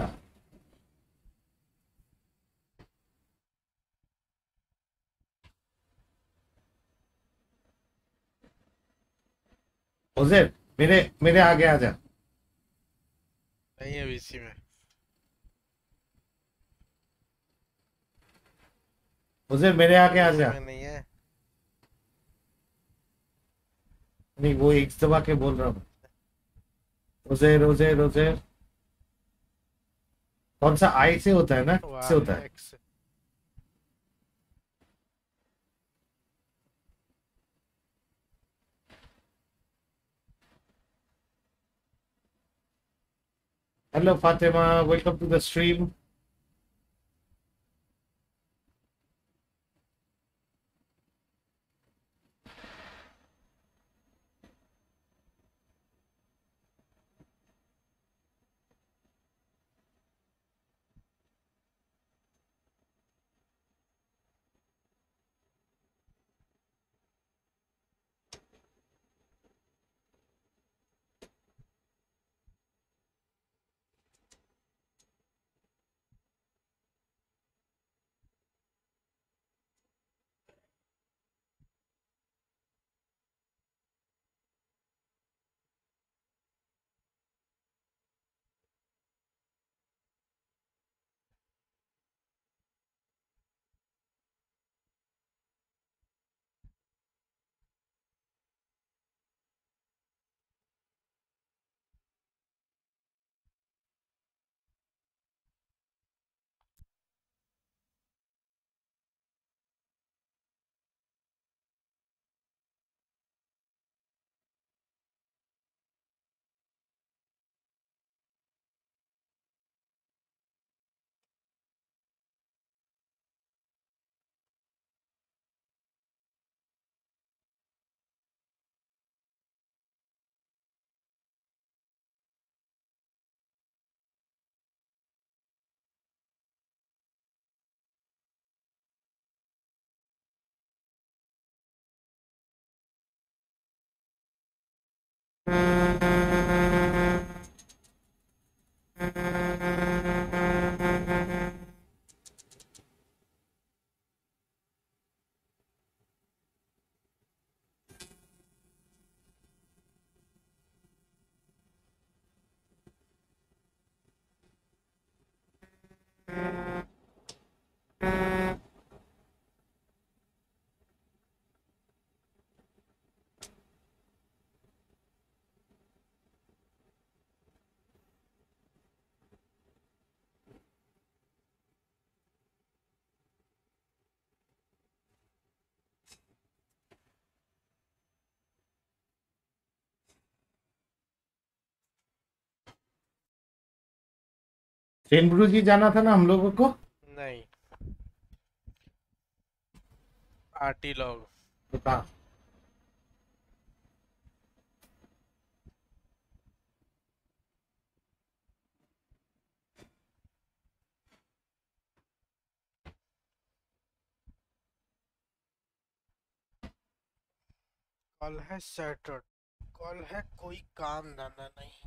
उसे मेरे मेरे आगे आ जा। नहीं है वीसी में। उसे मेरे आगे आ जा। में नहीं है। नहीं, वो एक दबा के बोल रहा हूँ। उसे रोजे रोजे कौन सा आई से होता है ना, से होता है। X. Hello, Fatima. Welcome to the stream. सेनब्रू जी जाना था ना हम लोगों को। नहीं, पार्टी लोग। तो कहाँ? कल है सैटरडे, कल है कोई काम धंधा नहीं।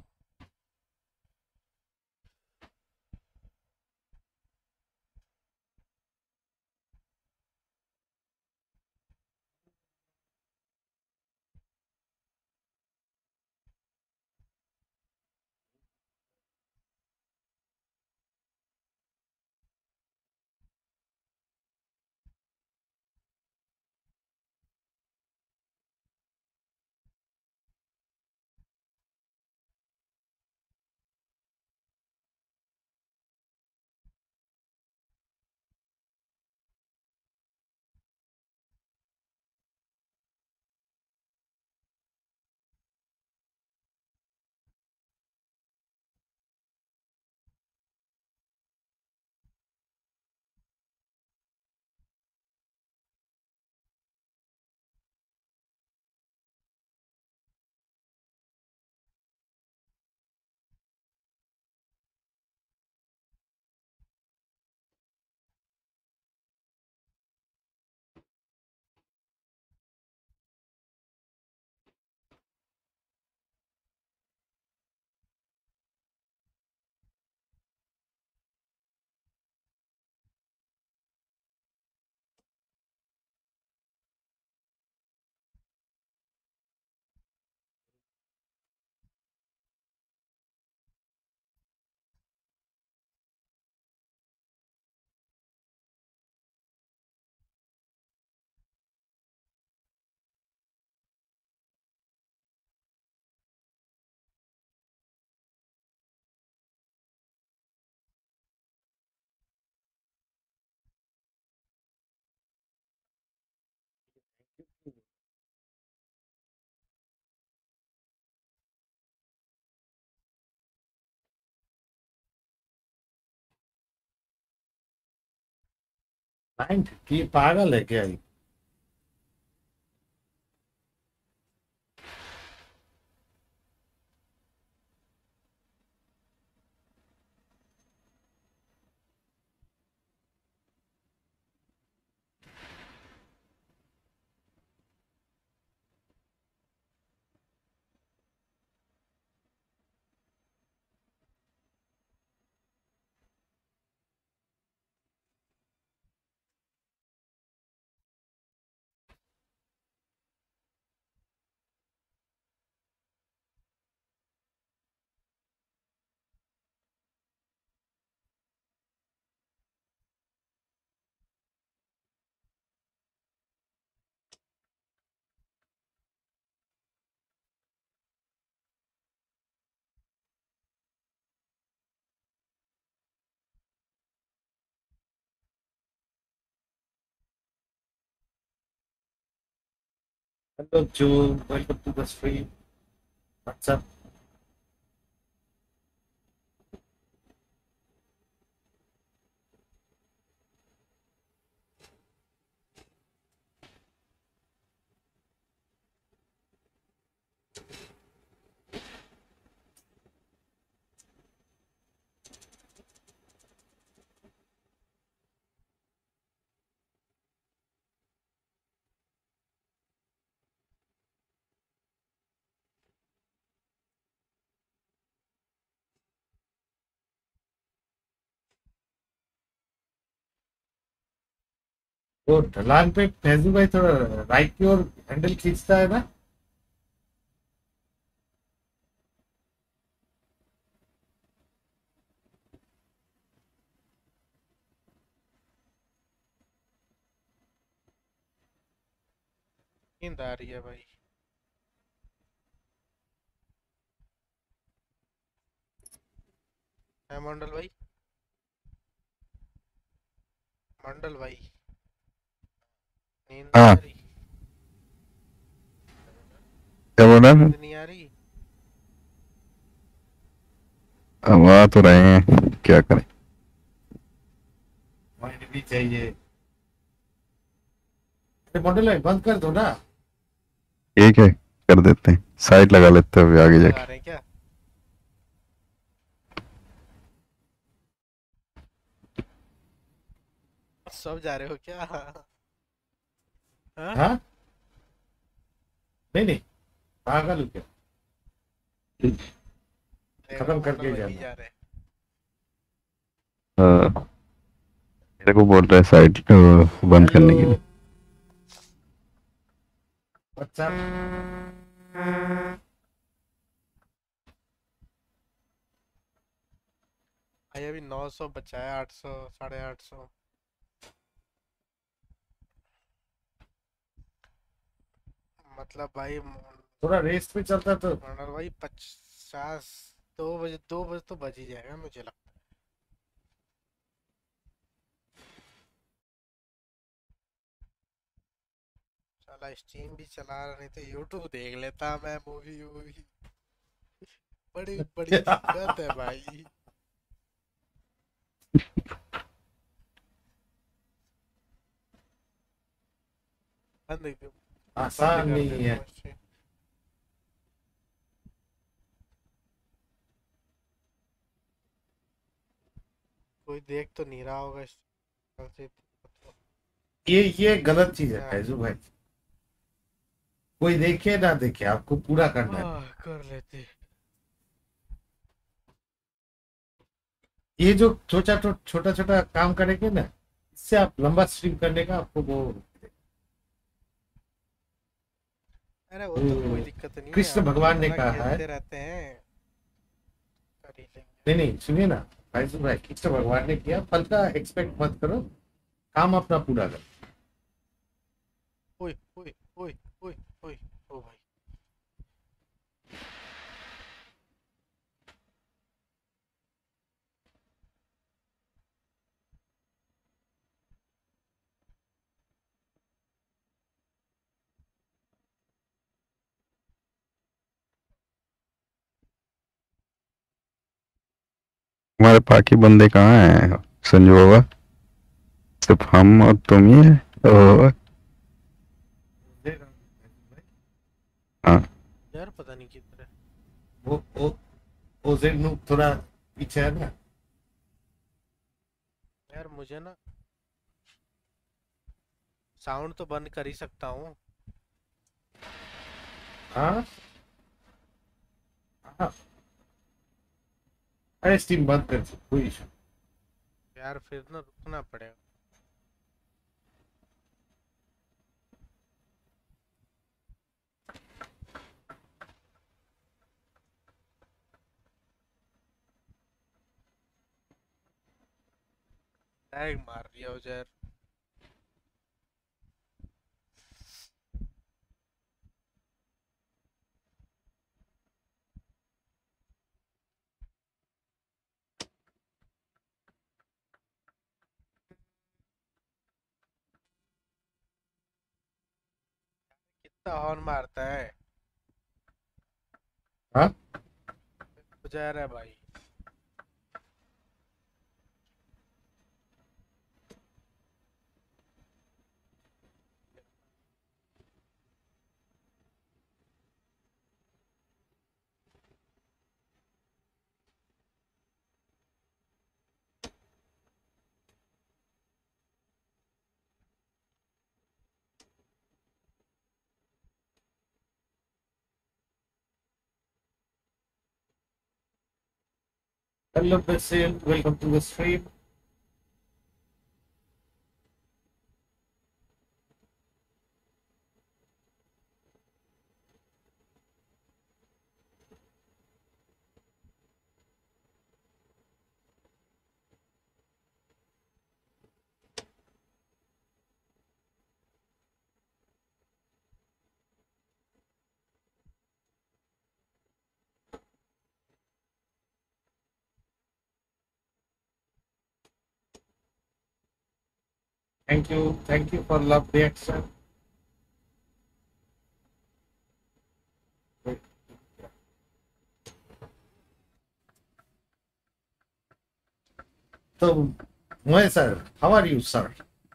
नाइन फिफ्टी पागल है क्या ये? Hello Joe, welcome to the stream. What's up? वो ढलान पे फैजू भाई थोड़ा राइट की ओर हैंडल खींचता है ना। नींद आ रही है भाई। है मंडल भाई, मंडल भाई नींद नहीं हाँ आ रही? क्या बोल रहा है? नींद नहीं आ रही? अब आ तो रहे हैं, क्या करें। माइंड भी चाहिए। अरे मॉडल है, बंद कर दो ना। ठीक है, कर देते हैं, साइड लगा लेते हैं अभी आगे लगा जाके। रहे हैं क्या? सब जा रहे हो क्या? हाँ? हाँ नहीं नहीं, पागल हो क्या? देखो, खत्म मंडल करके भाई भी जाना। जा रहे हैं। हाँ, मेरे को बोल रहे हैं साइड बंद करने के लिए। बच्चा भाई अभी नौ सौ बचा है, आठ सौ साढ़े आठ सौ। मतलब भाई थोड़ा रेस पे चलता तो मंडल भाई पचास, दो बजे दो बजे तो बज ही जाएगा मुझे लगता है। साला स्टीम भी चला रहा, नहीं तो यूट्यूब देख लेता मैं, मूवी वूवी। बड़ी बड़ी दिक्कत है भाई। बंद कर- बंद आसान कर नहीं देता है। हूँ stream। कोई देख तो नहीं रहा होगा इस से तो। ये ये गलत चीज है हाँ, फैजू भाई। कोई देखे ना देखे, आपको पूरा करना है। आह, कर लेते। ये जो छोटा छोटा छोटा काम करेंगे ना, इससे आप लंबा स्ट्रीम करने का आपको वो अरे वो तो कोई दिक्कत नहीं है, कृष्ण हम भगवान ने अपना कहा है। खेलते रहते हैं, कर ही लेंगे। नहीं नहीं, सुनिए ना फैजू भाई, कृष्ण भगवान ने किया, फल का एक्सपेक्ट मत करो, काम अपना पूरा करो। ओए ओए ओए ओए ओए ओ भाई। हमारे बाकी बंदे कहाँ हैं संजू बाबा? सिर्फ हम और तुम ही है? ओ, हाँ यार पता नहीं किधर है। वो वो ओजेड नु थोड़ा पीछे है ना। यार मुझे ना साउंड तो बंद कर ही सकता हूँ। हाँ हाँ, अरे स्ट्रीम बंद कर दो, कोई इशू। यार फिर ना रुकना पड़ेगा। टैग मार दिया हो यार। कितना हॉर्न मारता है हाँ हो जा रहा है भाई। Hello Basil, welcome to the stream. Thank you thank you for love reaction. तो मोए sir, how are you sir?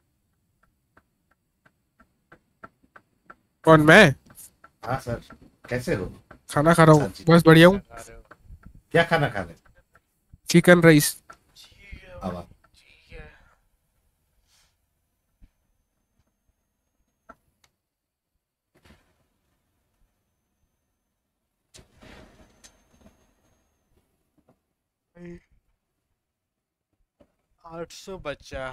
कौन मैं? हाँ सर, कैसे हो? खाना खा रहा हूँ, अच्छा जी। बस बढ़िया हूँ। खा रहे हो? क्या खाना खा रहे? Chicken rice. ठीक है अब भाई, आप ठीक है। आठ सौ बच्चा।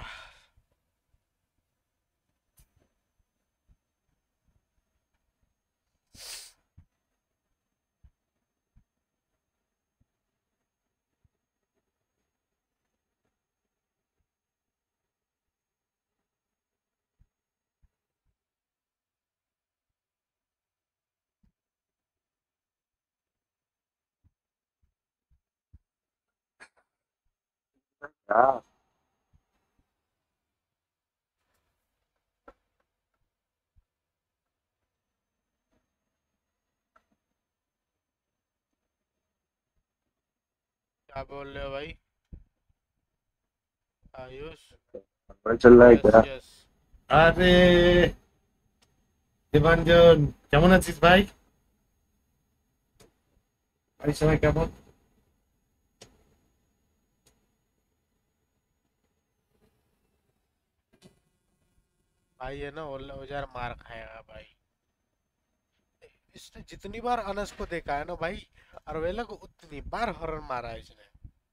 क्या बोल रहे हो भाई आयुष? चल रहा है यस क्या? यस। আরে দেবাঞ্জন, কেমন আছিস ভাই? ভাই সবাই কেমন? भाई ये ना औजार मार खाएगा भाई। इसने जितनी बार अनस को देखा है ना भाई, अरवेला को उतनी बार हॉरर मारा है इसने।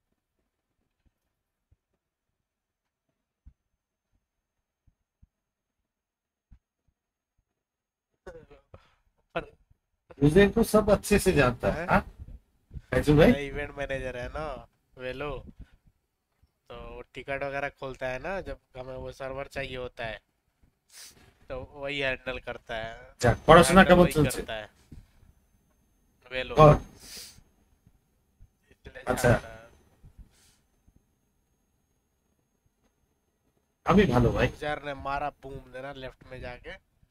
पर मुझे तो सब अच्छे से जानता है। है? हाँ फैजू भाई, मेरा इवेंट मैनेजर है ना वेलो, तो वो टिकट वगैरह खोलता है ना जब हमें वो सर्वर चाहिए होता है, तो वही हैंडल करता है। আচ্ছা পড়াশোনা हैंडल কেমন वही চলছে? करता है वेलो, কর। इसलिए अच्छा। जानता है। আমি ভালো ভাই। औजार ने मारा बूम देना लेफ्ट में जाके।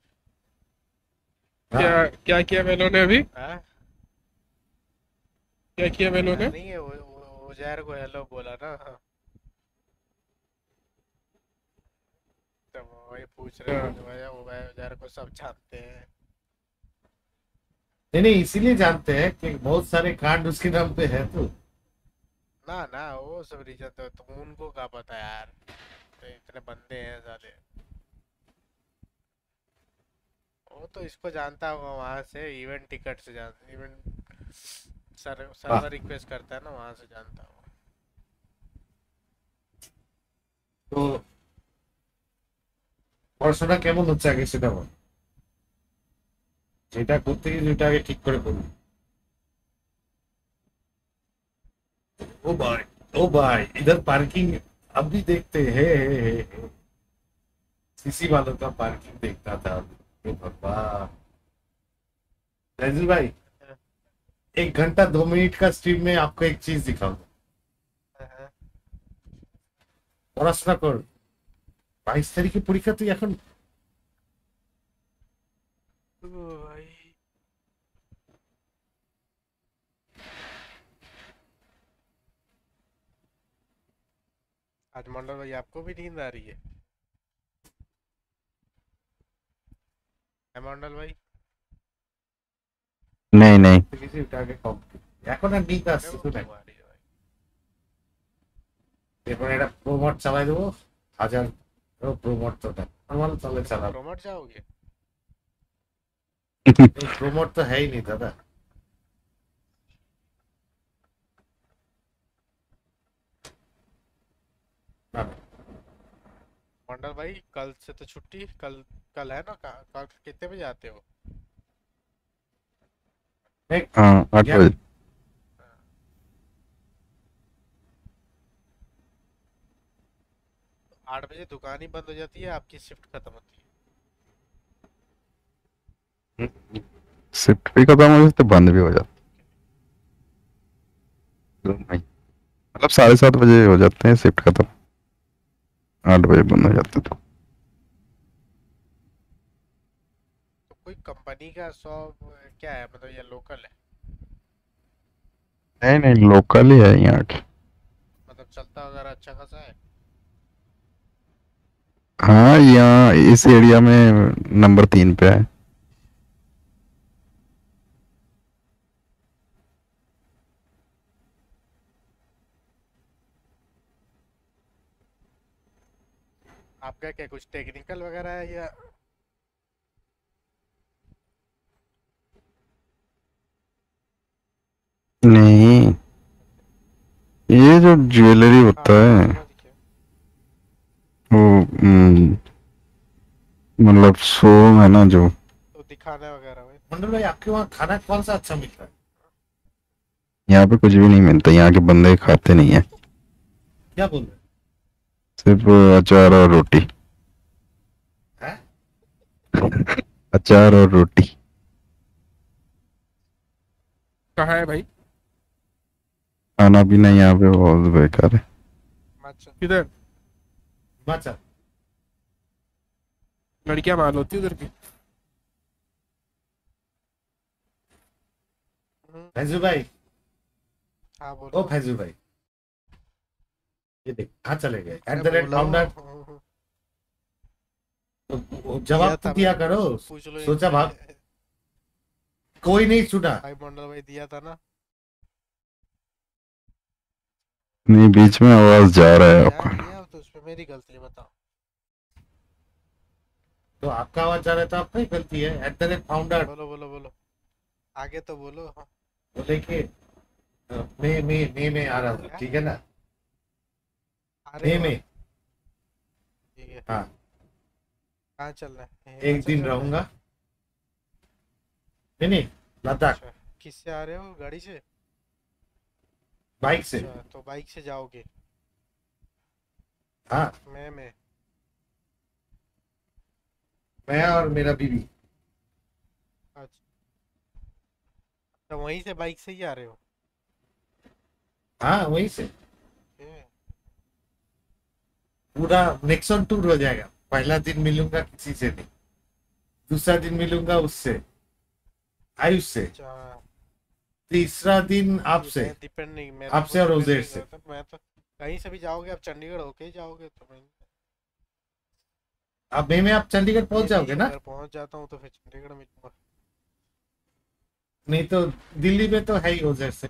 क्या हाँ, क्या किया वेलो ने अभी? हाँ? क्या किया वेलो ने? नहीं है वो, वो औजार को हेलो बोला ना। हाँ। तो वही पूछ रहे हाँ। हैं भाई, वो भाई औजार को सब जानते हैं। नहीं नहीं इसीलिए जानते हैं कि बहुत सारे कांड उसके नाम पे है। तो ना ना वो सब रीजन तो तुम उनको क्या पता यार, तो इतने बंदे हैं साले। वो तो इसको जानता होगा वहां से, इवेंट टिकट से जानता, इवेंट सर सर्वर रिक्वेस्ट करता है ना, वहां से जानता हूँ। তো পড়াশোনা কেমন হচ্ছে আগে সেটা বল। যেটা করতে গিয়ে যেটা আগে ঠিক করে করবি। ओ भाई ओ भाई इधर पार्किंग अब भी देखते हैं। सीसी वालों का पार्किंग देखता था। हे भगवान। रंजू भाई एक घंटा दो मिनट का स्ट्रीम में आपको एक चीज दिखाऊंगा। পড়াশোনা কর। বাইশ তারিখে পরীক্ষা, তুই এখন ओ भाई आज मंडल भाई आपको भी नींद आ रही है? है मंडल भाई? नहीं नहीं কিছু টার্গেট কমপ্লিট এখন আর নিতে আসছে मेरे তো को না। क्यों आ रही है भाई? এরপর এটা প্রোমোট চালাই দেবো হাজার প্রোমোট তো না নর্মাল চলে চালাবো। प्रोमोट जाओगे? এই প্রোমোট তো है ही नहीं दादा। না, না, मंडल भाई कल से तो छुट्टी, कल कल है ना, का- कल कितने बजे आते हो? हाँ आठ या- बजे आठ बजे दुकान ही बंद हो जाती है, आपकी शिफ्ट खत्म होती है? शिफ्ट भी खत्म हो जाती बंद भी हो जाती नहीं, मतलब साढ़े सात बजे हो जाते हैं शिफ्ट खत्म, आठ बजे बंद हो जाते तो कंपनी का शॉप क्या है, मतलब ये लोकल है? नहीं नहीं, लोकल ही है यहाँ की। मतलब चलता वगैरह अच्छा खासा है? हाँ, यहाँ इस एरिया में नंबर तीन पे है। आपका क्या कुछ टेक्निकल वगैरह है या? नहीं, ये जो ज्वेलरी होता हाँ है समझ गया। वो हम्म, मतलब शो है ना जो। तो दिखाना वगैरह भाई। मंडल भाई आपके वहाँ खाना कौन सा अच्छा मिलता है? यहाँ पे कुछ भी नहीं मिलता, यहाँ के बंदे खाते नहीं है, क्या बोल रहे हैं? सिर्फ अचार और रोटी। हैं? अचार और रोटी। कहाँ है भाई? खाना पीना यहाँ पे बहुत बेकार है। अच्छा किधर? हिमाचल। लड़कियां माल होती उधर की? हम्म, फैजू भाई, हाँ ओ बोलो। फैजू भाई, ये देख कहाँ चले गए? एट अरे द रेट बोलो। फाउंडर। हम्म, तो जवाब तो था दिया भाई, करो। पूछ- पूछ लो एक सोचा बार। भाग, कोई नहीं सुना। भाई मंडल भाई दिया था ना? नहीं, बीच में आवाज जा रहा है दिया आपका। दिया तो उसमें मेरी गलती है, बताओ। तो आपका आवाज जा रहा है तो आपका ही गलती है। एट द रेट फाउंडर बोलो बोलो बोलो, आगे तो बोलो। हाँ, बोले कि मैं मैं मैं मैं आ रहा हूँ, ठीक है ना? अरे मैं वाह, मैं ठीक है। हाँ, कहाँ चल रहा है? एक हिमाचल दिन चल रहा है? रहूंगा। नहीं नहीं, लद्दाख अच्छा, किससे आ रहे हो, गाड़ी से? बाइक से। अच्छा, तो बाइक से जाओगे? हाँ, मैं मैं मैं और मेरा बीवी। अच्छा, तो वहीं से बाइक से ही आ रहे हो? हाँ, वहीं से ए, पूरा नेक्सन टूर हो जाएगा। पहला दिन मिलूंगा किसी से नहीं, दूसरा दिन मिलूंगा उससे, आयुष से, अच्छा, तीसरा दिन आपसे, डिपेंड नहीं, मेरे आपसे को और depend उजेर नहीं से। करता। मैं तो कहीं से भी जाओगे, आप चंडीगढ़ होके ही जाओगे तो मैं अब मैं में आप चंडीगढ़ पहुंच दिल्ली जाओगे ना? अगर पहुंच जाता हूँ तो फिर चंडीगढ़ मिलूंगा। नहीं तो दिल्ली में तो है ही उजेर से।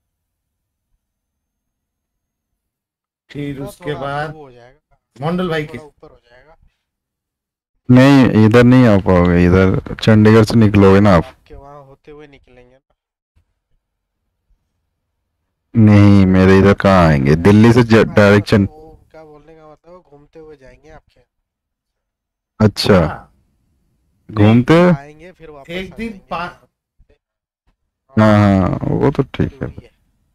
फिर हाँ, उसके थोड़ा आपका बाद वो हो जाएगा, मंडल भाई के। थोड़ा ऊपर हो जाएगा। नहीं, इधर नहीं आ पाओगे, इधर चंडीगढ़ से निकलोगे ना आप। आपके वहाँ होते हुए निकलेंगे ना? नहीं, मेरे इधर कहाँ आएंगे, दिल्ली से अरे डायरेक्ट मतलब चंड वो उनका बोलने का मतलब वो घूमते हुए जाएंगे आपके, अच्छा, हाँ, घूमते हुए? आएंगे फिर वापस एक आ दिन जाएंगे। पा हाँ हाँ, वो तो ठीक है। दूरी है।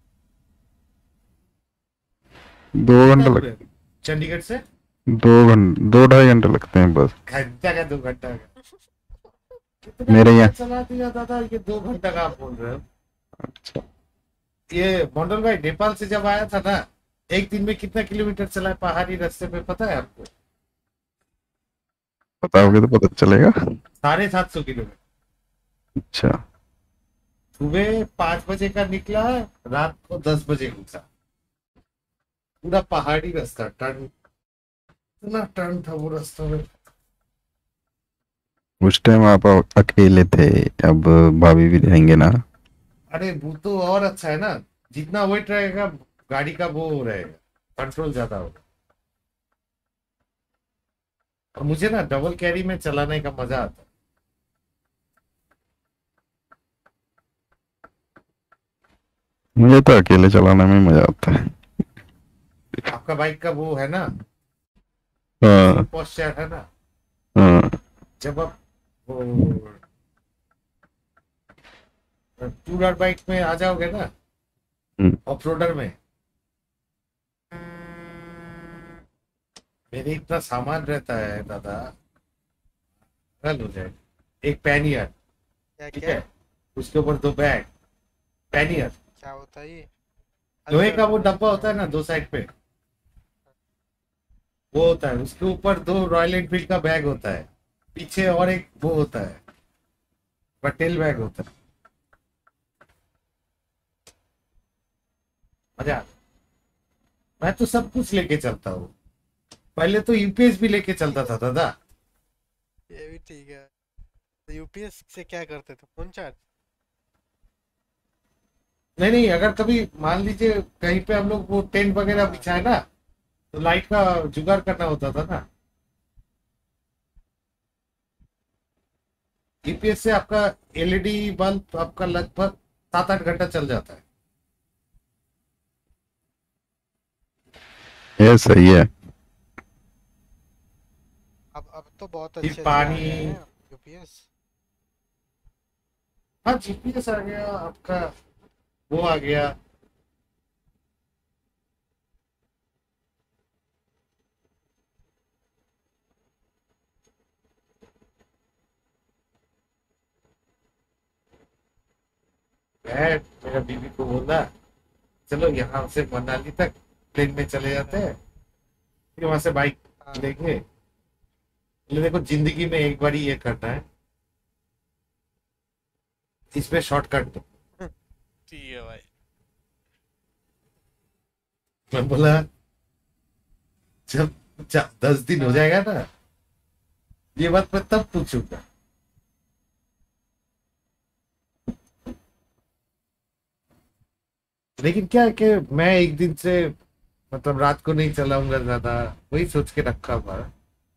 दो कितना घंटे दूर लग है चंडीगढ़ से? दो घंटे दो ढाई घंटे लगते हैं बस। घंटा का, दो घंटा का? कितना मेरे घंटा यहाँ चला दिया दादा, ये दो घंटा का आप बोल रहे हो? अच्छा, ये मंडल भाई नेपाल से जब आया था ना, एक दिन में कितना किलोमीटर चला है पहाड़ी रास्ते पे, पता है आपको? बताओगे तो पता चलेगा। साढ़े सात सौ किलोमीटर। अच्छा, सुबह पांच बजे का निकला, रात को दस बजे घुसा। पूरा पहाड़ी रास्ता, टर्न, इतना टर्न था वो रास्ता में। उस टाइम आप अकेले थे, अब भाभी भी रहेंगे ना। अरे वो तो और अच्छा है ना, जितना वेट रहेगा गाड़ी का वो रहेगा, कंट्रोल ज्यादा होगा। और मुझे ना डबल कैरी में चलाने का मजा आता है। मुझे तो अकेले चलाने में मजा आता है। आपका बाइक का वो है ना, हाँ पोस्चर है ना, हाँ। जब आप वो टूर बाइक में आ जाओगे ना, हम्म। ऑफ रोडर में, मेरे इतना सामान रहता है दादा, हल हो जाए। एक पैनियर, क्या ठीक क्या है, उसके ऊपर दो बैग। पैनियर क्या होता है ये? लोहे अच्छा, का वो डब्बा होता है ना, दो साइड पे वो होता है, उसके ऊपर दो रॉयल एनफील्ड का बैग होता है, पीछे और एक वो होता है, पटेल बैग होता है, मजा आता। मैं तो सब कुछ लेके चलता हूँ, पहले तो यूपीएस भी लेके चलता था दादा। ये भी ठीक है। तो यूपीएस से क्या करते थे, फोन चार्ज? नहीं नहीं, अगर कभी मान लीजिए कहीं पे हम लोग वो टेंट वगैरह बिछाए ना, तो लाइट का जुगाड़ करना होता था ना। यूपीएस से आपका एलईडी बल्ब आपका लगभग सात आठ घंटा चल जाता है। ये सही है। अब अब तो बहुत फिर अच्छे अच्छे आ पानी, गए हैं यूपीएस। हाँ जीपीएस आ गया आपका, वो आ गया। मैं मेरा बीवी को बोला चलो यहाँ से मनाली तक प्लेन में चले जाते हैं, फिर वहां से बाइक हाँ लेंगे। बोले देखो जिंदगी में एक बार ही ये करना है, इसमें शॉर्टकट दो। ठीक है भाई। मैं बोला जब चा- दस दिन हो जाएगा ना, ये बात मैं तब पूछूंगा। लेकिन क्या है कि मैं एक दिन से मतलब रात को नहीं चलाऊंगा ज्यादा, वही सोच के रखा हुआ है।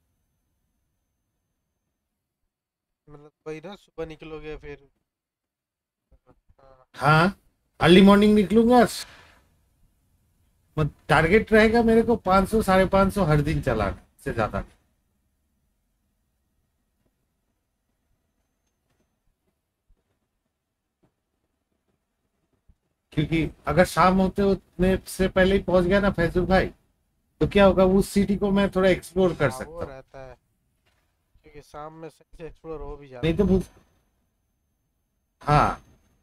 मतलब वही ना, सुबह निकलोगे फिर। हाँ, हाँ अर्ली मॉर्निंग निकलूंगा, टारगेट रहेगा मेरे को पाँच सौ साढ़े पाँच सौ हर दिन चलाना से ज्यादा नहीं। क्योंकि अगर शाम होते उतने से पहले ही पहुंच गया ना फैजल भाई, तो क्या होगा, उस सिटी को मैं थोड़ा एक्सप्लोर कर हाँ, वो सकता हूँ। रहता है क्योंकि शाम में सही से एक्सप्लोर हो भी जाता नहीं तो मुझ- हाँ,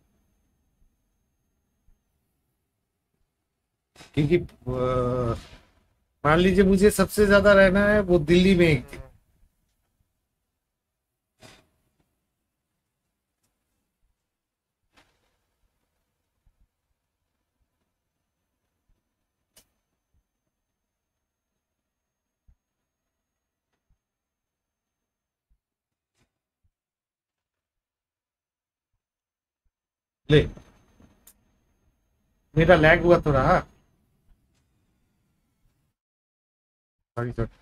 क्योंकि अ, मान लीजिए मुझे सबसे ज्यादा रहना है वो दिल्ली में एक है। दिन। हम्म, ले मेरा लैग हुआ थोड़ा। हाँ sorry sorry.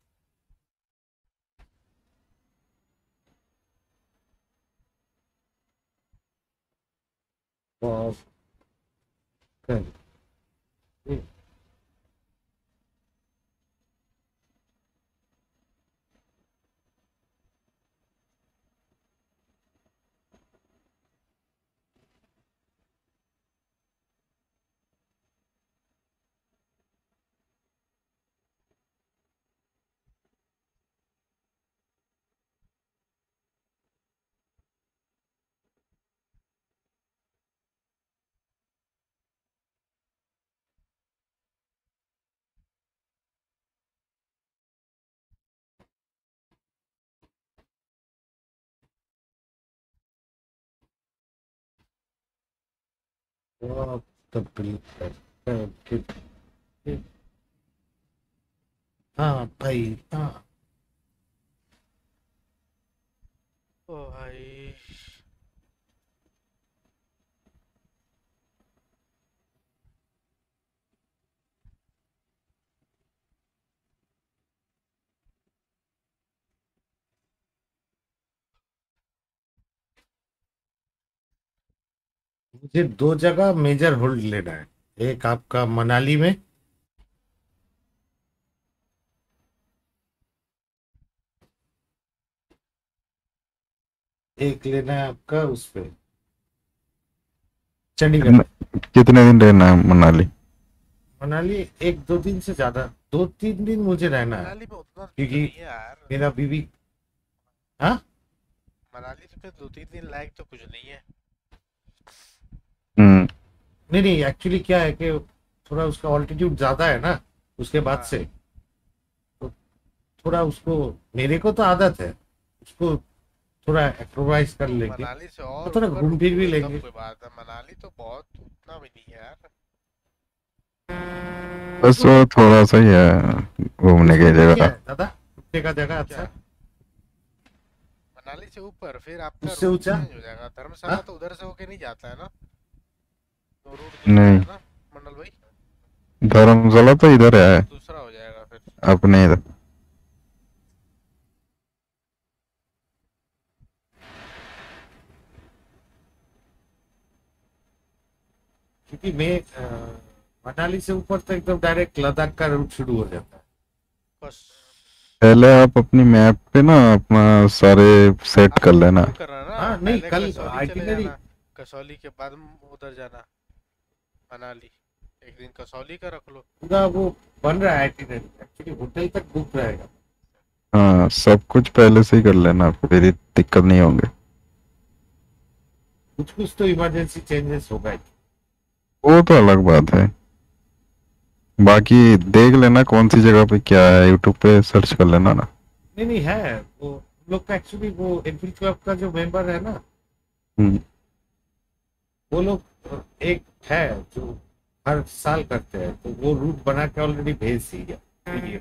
What the bleep? हाँ भाई हाँ। ओ भाई, मुझे दो जगह मेजर होल्ड लेना है, एक आपका मनाली में, एक लेना है आपका उस पे चंडीगढ़। कितने कितने दिन रहना है मनाली? मनाली एक दो दिन से ज्यादा, दो तीन दिन मुझे रहना है, मनाली में उतना तो क्योंकि नहीं है यार। मेरा बीवी। हाँ मनाली से फिर दो तीन दिन लायक तो कुछ नहीं है। हम्म। नहीं नहीं, एक्चुअली क्या है कि थोड़ा उसका ऑल्टीट्यूड ज्यादा है ना, उसके बाद हाँ से तो थोड़ा उसको, मेरे को तो आदत है, उसको थोड़ा एक्रोबाइज कर लेंगे, मनाली से तो और थोड़ा ऊपर घूम फिर भी रुकोगे तब लेंगे। कोई बात है, मनाली तो बहुत उतना भी नहीं है यार। बस वो थोड़ा सा ही है घूमने की उसमें वो क्या जगह। है दादा, रुकने का जगह क्या अच्छा? मनाली से ऊपर फिर आपका उससे रूट ऊंचा? चेंज हो जाएगा। धर्मशाला हाँ? तो उधर से होके नहीं जाता है ना, तो रूट दूसरा नहीं, है ना मंडल भाई, धर्मशाला तो इधर है रूट दूसरा हो जाएगा फिर। अपने इधर। क्योंकि मैं अ, मनाली से ऊपर तो एकदम डायरेक्ट लद्दाख का रूट शुरू हो जाता है। बस पहले आप अपनी मैप पे ना अपना सारे सेट आप कर लेना। वो करना ना, हाँ नहीं, पहले कल कसौली चले आइटिनरी जाना, कसौली के बाद उधर जाना मनाली, एक दिन कसौली का रख लो। पूरा वो बन रहा है आइटिनरी, एक्चुअली होटल तक बुक रहेगा। हाँ, सब कुछ पहले से ही कर लेना, फिर ही दिक्कत नहीं होंगे। कुछ कुछ तो इमरजेंसी चेंजेस होगा ही। वो तो अलग बात है, बाकी देख लेना कौन सी जगह पे क्या है, यूट्यूब पे सर्च कर लेना ना। नहीं नहीं है वो, हम लोग का एक्चुअली वो एनफील्ड क्लब का जो मेंबर है ना, हम्म, वो लोग एक है जो हर साल करते हैं, तो वो रूट बना के ऑलरेडी भेज दिया पीडीएफ।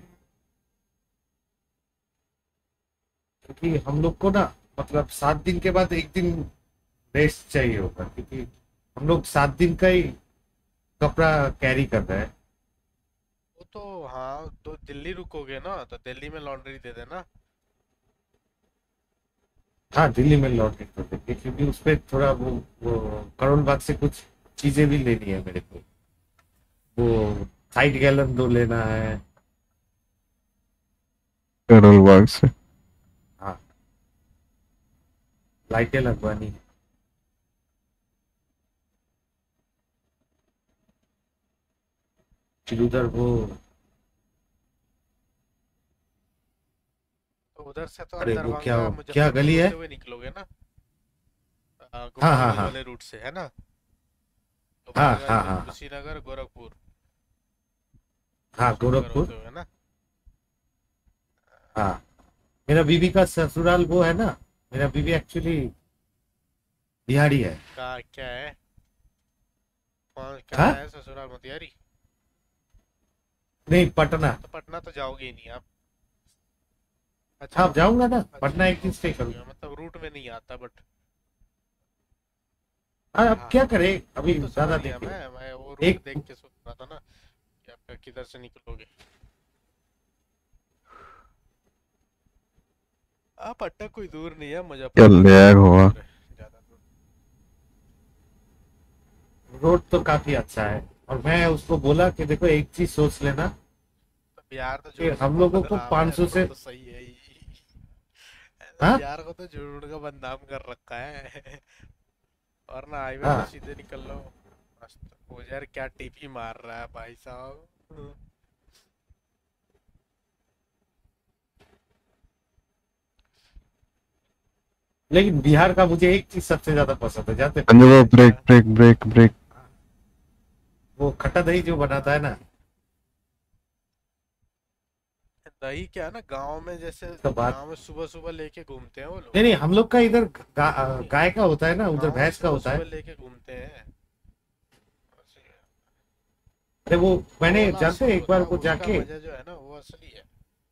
क्योंकि हम लोग को ना मतलब सात दिन के बाद एक दिन रेस्ट चाहिए होगा, क्योंकि हम लोग सात दिन का ही कपड़ा कैरी कर रहे हैं। वो तो हाँ, तो दिल्ली रुकोगे ना तो दिल्ली में लॉन्ड्री दे देना। हाँ दिल्ली में लौट कर देंगे, क्योंकि उस पर थोड़ा वो वो करोल बाग से कुछ चीजें भी लेनी है मेरे को। वो साइड गैलन दो लेना है। करोल बाग से। हाँ लाइटें लगवानी है। फिर उधर वो तो उधर से तो आप अरे वो क्या दरभंगा क्या मुजफ्फरपुर गली है? होते हुए निकलोगे ना, आ, हाँ गोपालगंज हाँ हाँ वाले रूट से है ना, हाँ गोपालगंज हाँ हाँ कुशीनगर गोरखपुर, हाँ कुशीनगर गोरखपुर। होते हुए ना। हाँ मेरा बीबी का ससुराल वो है ना, मेरा बीबी एक्चुअली बिहारी है। का क्या है, कौन हाँ कहाँ है ससुराल, मोतिहारी? नहीं पटना। तो पटना तो जाओगे ही नहीं आप। अच्छा हाँ जाऊंगा ना अच्छा, पटना, एक दिन स्टे ओके, करूंगा। मतलब रूट में नहीं आता बट। हाँ अब हाँ क्या करे, अभी वो तो ज्यादा समझ गया देखे मैं मैं वो रूट एक। देख के सोच रहा था ना कि आपका किधर से निकलोगे। आप पटना कोई दूर नहीं है, क्या मुजफ्फरपुर लैग हुआ। दूर है ज्यादा दूर। रोड तो काफी अच्छा है, और मैं उसको बोला कि देखो एक चीज सोच लेना तो बिहार तो कि झूठ से हम बहुत लोगों को बदनाम है, पाँच सौ रोड से। तो सही है ही। हाँ बिहार को तो झूठ का बदनाम कर रखा है। और ना हाईवे पे हाँ सीधे निकल लो मस्त। वो यार क्या टीपी मार रहा है भाई साहब। लेकिन बिहार का मुझे एक चीज सबसे ज्यादा पसंद है, जानते हैं? संजय वो ब्रेक क्या ब्रेक ब्रेक ब्रेक। वो खट्टा दही जो बनाता है ना, दही क्या है ना, गांव में जैसे तो बात। गांव में सुबह सुबह लेके घूमते हैं वो लोग। नहीं नहीं हम लोग का इधर गा, गाय का होता है ना, उधर गांव में भैंस का सुबह होता सुबह है। लेके घूमते हैं। अरे वो वो मैंने वाला जानते असली हैं एक होता बार है, को उसका जाके। मजा जो है ना वो असली है।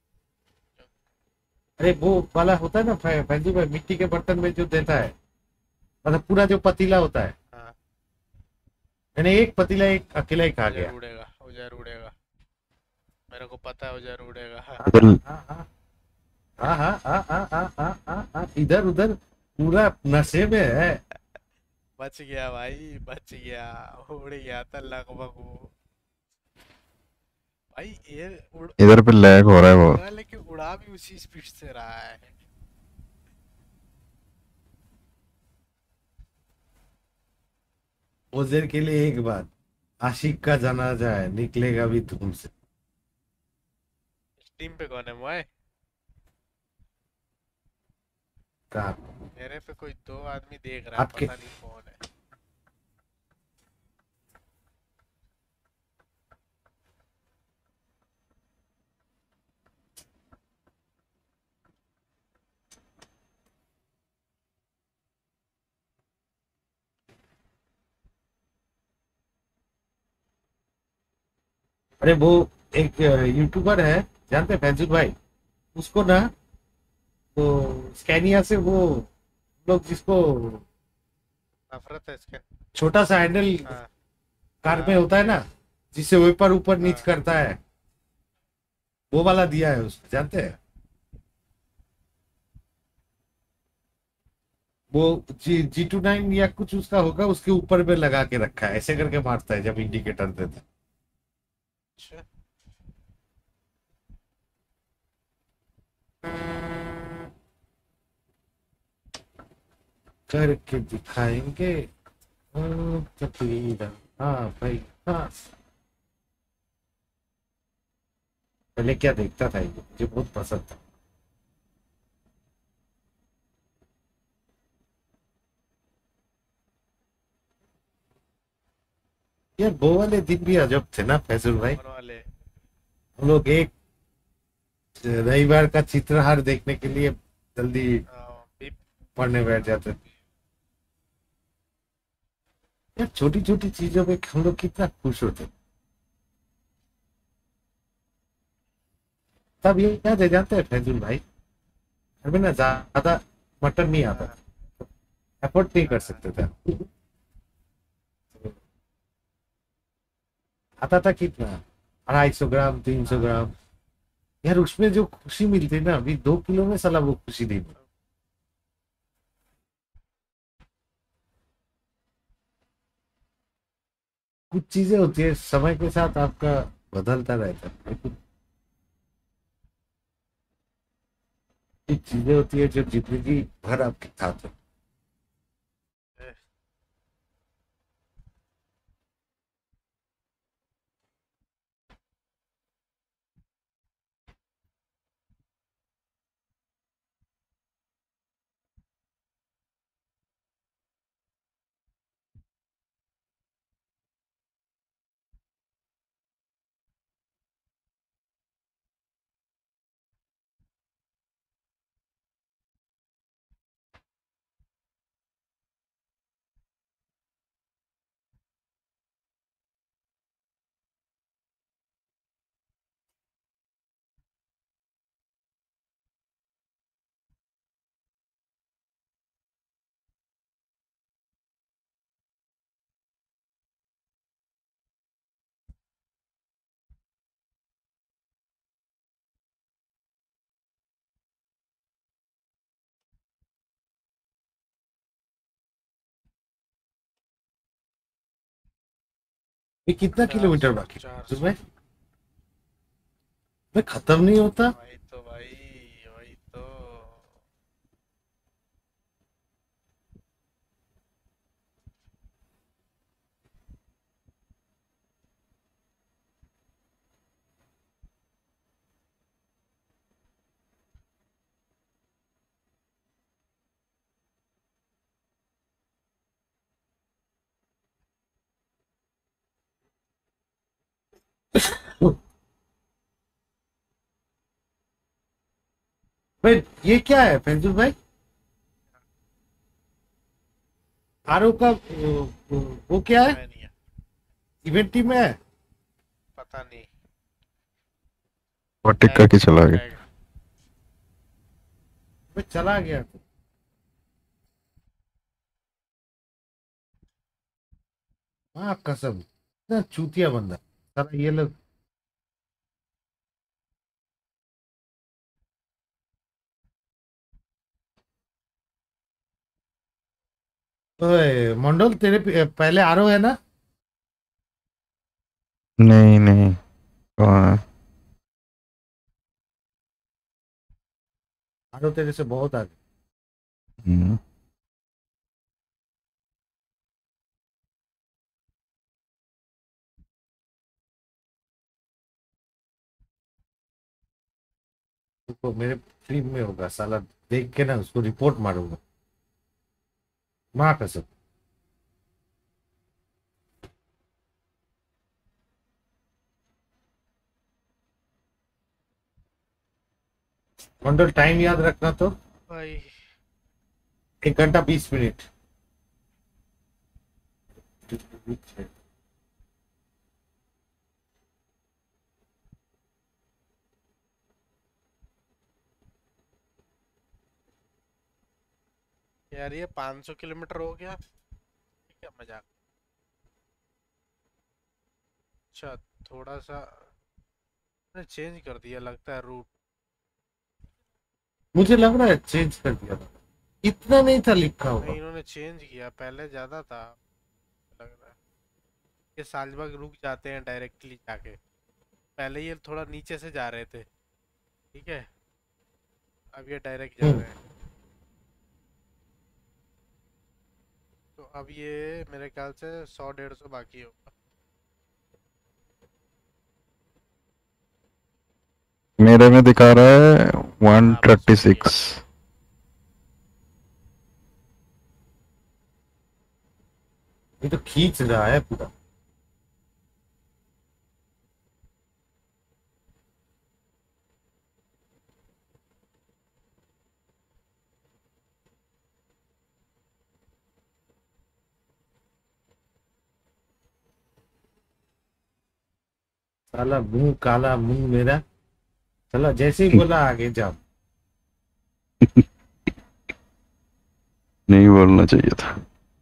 अरे वो वाला होता है ना फै- फैंसी भाई, मिट्टी के बर्तन में जो देता है, मतलब पूरा जो पतीला होता है। हाँ मैंने एक पतीला एक अकेला ही खा उजर गया। उड़ेगा, उजर उड़ेगा, मेरे को पता है उजर उड़ेगा। हाँ हाँ हाँ हाँ हाँ हाँ हाँ हाँ हाँ हाँ हाँ हाँ, इधर उधर पूरा नशे में है। बच गया भाई, बच गया, उड़ गया था लगभग वो। भाई ये उड़ इधर पे लैग हो रहा है हो बहुत। रहा है लेकिन उड़ा भी उसी स्पीड से रहा है। ओजर के लिए एक बात, आशिक का जनाजा है, निकलेगा भी धूम से। टीम पे कौन है मोए? कहा मेरे पे कोई दो आदमी देख रहा है, आपके पता नहीं कौन है। अरे वो एक यूट्यूबर है, जानते हैं फैंसी भाई, उसको ना वो स्कैनिया से वो लोग जिसको नफरत है इसके। छोटा सा हैंडल हाँ कार में होता है ना, जिससे ऊपर ऊपर नीच हाँ। करता है, वो वाला दिया है उसने, जानते हैं? वो जी जी टू नाइन या कुछ उसका होगा, उसके ऊपर में लगा के रखा है, ऐसे करके मारता है जब इंडिकेटर देता है। अच्छा करके दिखाएंगे। हाँ, तकदीर। हाँ भाई हाँ। पहले क्या देखता था ये, मुझे बहुत पसंद था। यार वो वाले दिन भी अजब थे ना फैजल भाई। कौन वाले? हम लोग एक रविवार का चित्रहार देखने के लिए जल्दी हाँ, बीप। पढ़ने बैठ जाते थे। यार छोटी छोटी चीजों पे हम लोग कितना खुश होते। तब ये याद है, जानते हैं फैजुल भाई, हमें ना ज्यादा मटन नहीं आता था, एफोर्ड नहीं कर सकते थे। आता था कितना, अढ़ाई सौ ग्राम, तीन सौ ग्राम। यार उसमें जो खुशी मिलती ना, अभी दो किलो में साला वो खुशी नहीं मिलती। कुछ चीजें होती है समय के साथ आपका बदलता रहता है, लेकिन कुछ चीजें होती है जो जिंदगी भर आपके साथ है। ये कितना चार किलोमीटर सौ बाकी चार है सौ तुम्हें? मैं खत्म नहीं होता। वही तो भाई, वही तो। भाई ये क्या है फैजुल भाई? आरओ का वो, वो, वो क्या है? मैं नहीं है, इवेंट टीम में है? पता नहीं। वो टिक्का के चला गया। जाएगा। मैं चला गया तो हाँ कसम, इतना चूतिया बंदा सारा ये लोग। ओए मंडल, तेरे पे- पहले आरओ है ना? नहीं नहीं, कहाँ है? आरओ तेरे से बहुत आगे। हम्म, उसको मेरे टीम में होगा साला, देख के ना उसको रिपोर्ट मारूंगा, माँ कसम। मंडल टाइम याद रखना तो, भाई एक घंटा बीस मिनट। यार ये पाँच सौ किलोमीटर हो गया, क्या मजाक। अच्छा थोड़ा सा चेंज कर दिया लगता है रूट। मुझे लग रहा है चेंज कर दिया था, इतना नहीं था लिखा नहीं होगा। इन्होंने चेंज किया, पहले ज्यादा था लग रहा है। ये सालबाग रुक जाते हैं डायरेक्टली जाके, पहले ये थोड़ा नीचे से जा रहे थे, ठीक है, अब ये डायरेक्ट जा रहे हैं। तो अब ये मेरे ख्याल से सौ डेढ़ सौ बाकी होगा। मेरे में दिखा रहा है वन थर्टी सिक्स। ये तो खींच रहा है पूरा। साला मुंह काला मुंह मेरा, चला जैसे ही बोला आगे जाओ। नहीं बोलना चाहिए था।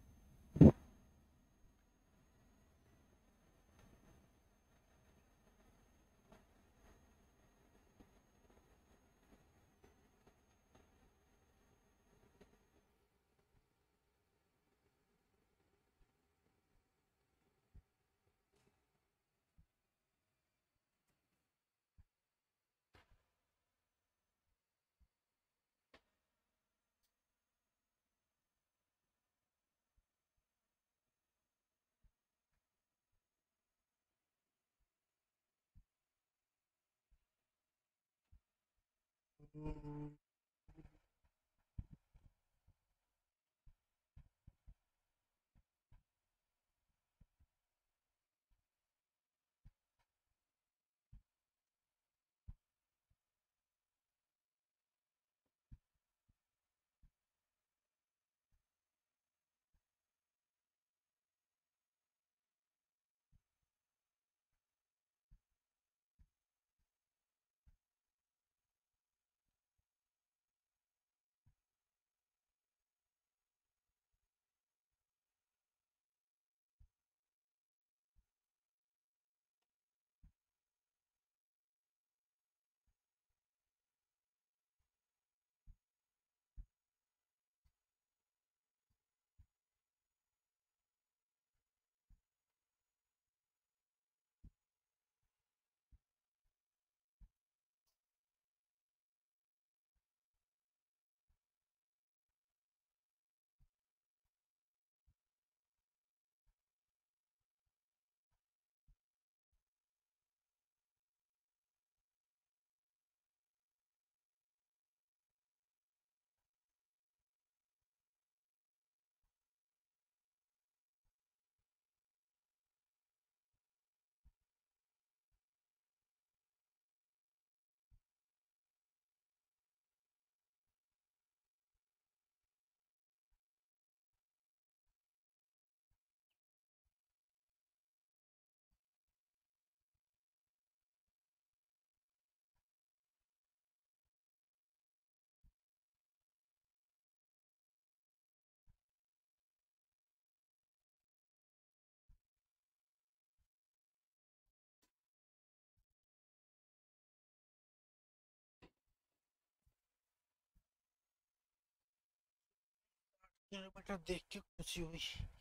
बेटा देख के खुशी हुई।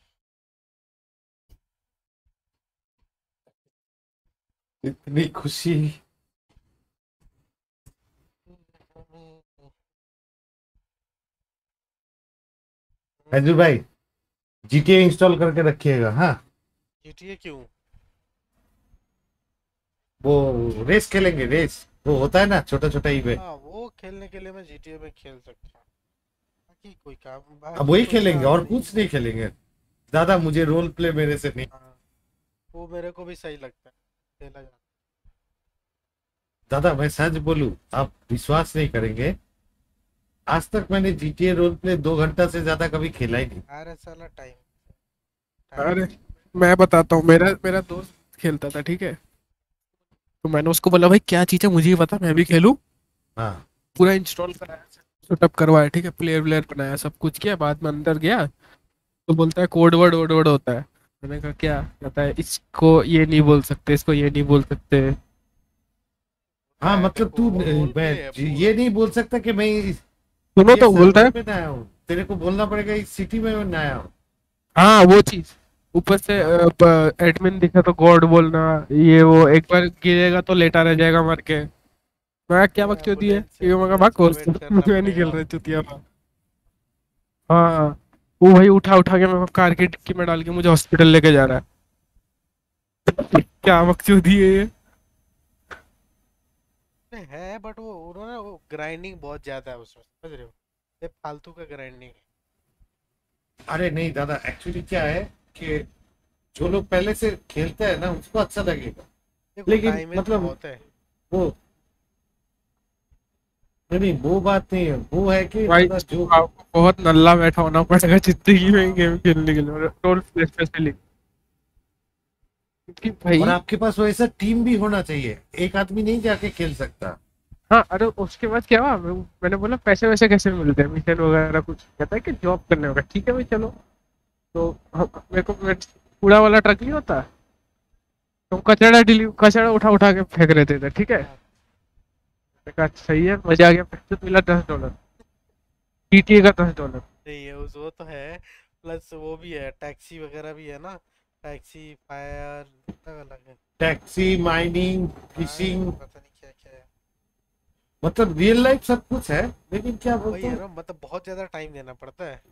इतनी खुशी। अजू भाई जीटीए इंस्टॉल करके रखिएगा। हाँ जीटीए क्यों? वो रेस खेलेंगे, रेस वो होता है ना छोटा छोटा इवेंट। हाँ वो खेलने के लिए मैं जीटीए में खेल सकता हूँ, बाकी कोई काम अब वही खेलेंगे और कुछ नहीं खेलेंगे। ज्यादा मुझे रोल प्ले मेरे से नहीं। हाँ, वो मेरे को भी सही लगता है खेला जाता। दादा मैं सच बोलूं आप विश्वास नहीं करेंगे, आज तक मैंने जीटीए रोल प्ले दो घंटा से ज्यादा कभी खेला ही नहीं। अरे साला टाइम, अरे मैं बताता हूँ, मेरा मेरा दोस्त खेलता था, ठीक है, तो मैंने उसको बोला भाई क्या चीज है मुझे ही बता मैं भी खेलूं। हाँ पूरा इंस्टॉल कराया, सेटअप करवाया, ठीक है, प्लेयर व्लेयर बनाया, सब कुछ किया, बाद में अंदर गया तो बोलता है कोड वर्ड वर्ड वर्ड होता है। मैंने कहा क्या? कहता है इसको ये नहीं बोल सकते, इसको ये नहीं बोल सकते। हाँ है, मतलब तू वो रोल मैं प्ले है ये पूरा। नहीं बोल सकता कि मैं इस सुनो ये तो बोलता सर्वर है, पे नया हूँ, तेरे को बोलना पड़ेगा इस सिटी में मैं नया हूँ। हाँ वो चीज। ऊपर से एडमिन दिखा तो गॉड बोलना, ये वो, एक बार गिरेगा तो लेटा रह जाएगा मर के। मैं क्या ये बकचोदी है एम्बुलेंस ये, मगर भाग एम्बुलेंस का कोर्स वेट करना मैं नहीं खेल पड़ेगा। रहा चुतिया। हाँ, वो भाई उठा उठा के मेरे को कार की डिक्की में डाल के मुझे हॉस्पिटल लेके जा रहा है। क्या बकचोदी है ये। नहीं है, बट वो उन्होंने वो ग्राइंडिंग बहुत ज्यादा है उसमें, समझ रहे हो? ये फालतू का ग्राइंडिंग है। अरे नहीं दादा, एक्चुअली क्या है कि जो लोग पहले से खेलते हैं ना उसको अच्छा लगेगा, देखो लेकिन टाइम मतलब बहुत है। वो नहीं नहीं, वो बात नहीं है, वो है कि भाई मतलब जो आपको बहुत नल्ला बैठा होना पड़ेगा जिंदगी में गेम खेलने के लिए, रोल प्ले स्पेशली। क्योंकि और भाई, आपके पास वैसा टीम भी होना चाहिए, एक आदमी नहीं जाके खेल सकता। हाँ अरे उसके बाद क्या हुआ, मैं, मैंने बोला पैसे वैसे कैसे मिलते हैं, मिशन वगैरह कुछ? कहता है कि जॉब करने होगा। ठीक है भाई चलो। तो हम, मेरे को मैं- कूड़ा वाला ट्रक नहीं होता, तो कचरा डिलीव कचरा उठा उठा के फेंक रहे थे, ठीक है। हाँ, मैंने कहा सही है, मजा आ गया। पैसे तो मिला दस डॉलर, पीटीए का दस डॉलर। सही है, उस वो तो है। प्लस वो भी है, टैक्सी वगैरह भी है ना। टैक्सी, फायर, अलग अलग है। टैक्सी, माइनिंग, हाँ, फिशिंग, पता नहीं क्या क्या है। मतलब रियल लाइफ सब कुछ है, लेकिन क्या वही बोलते है हैं। ना, मतलब बहुत ज्यादा टाइम देना पड़ता है।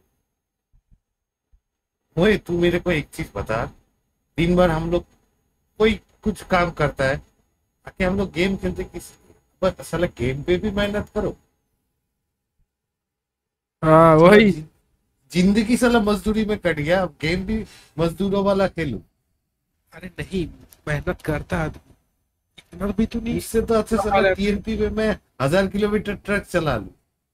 ओए तू मेरे को एक चीज बता, दिन भर हम लोग कोई कुछ काम करता है, आके हम लोग गेम खेलते किस, बस साला गेम पे भी मेहनत करो। हाँ साला वही। जि- जिंदगी साला मजदूरी में कट गया, अब गेम भी मजदूरों वाला खेलूं। अरे नहीं, मेहनत करता आदमी, इतना भी तो नहीं। इससे तो अच्छा साला टीएनपी में मैं हजार किलोमीटर ट्रक चला लूं।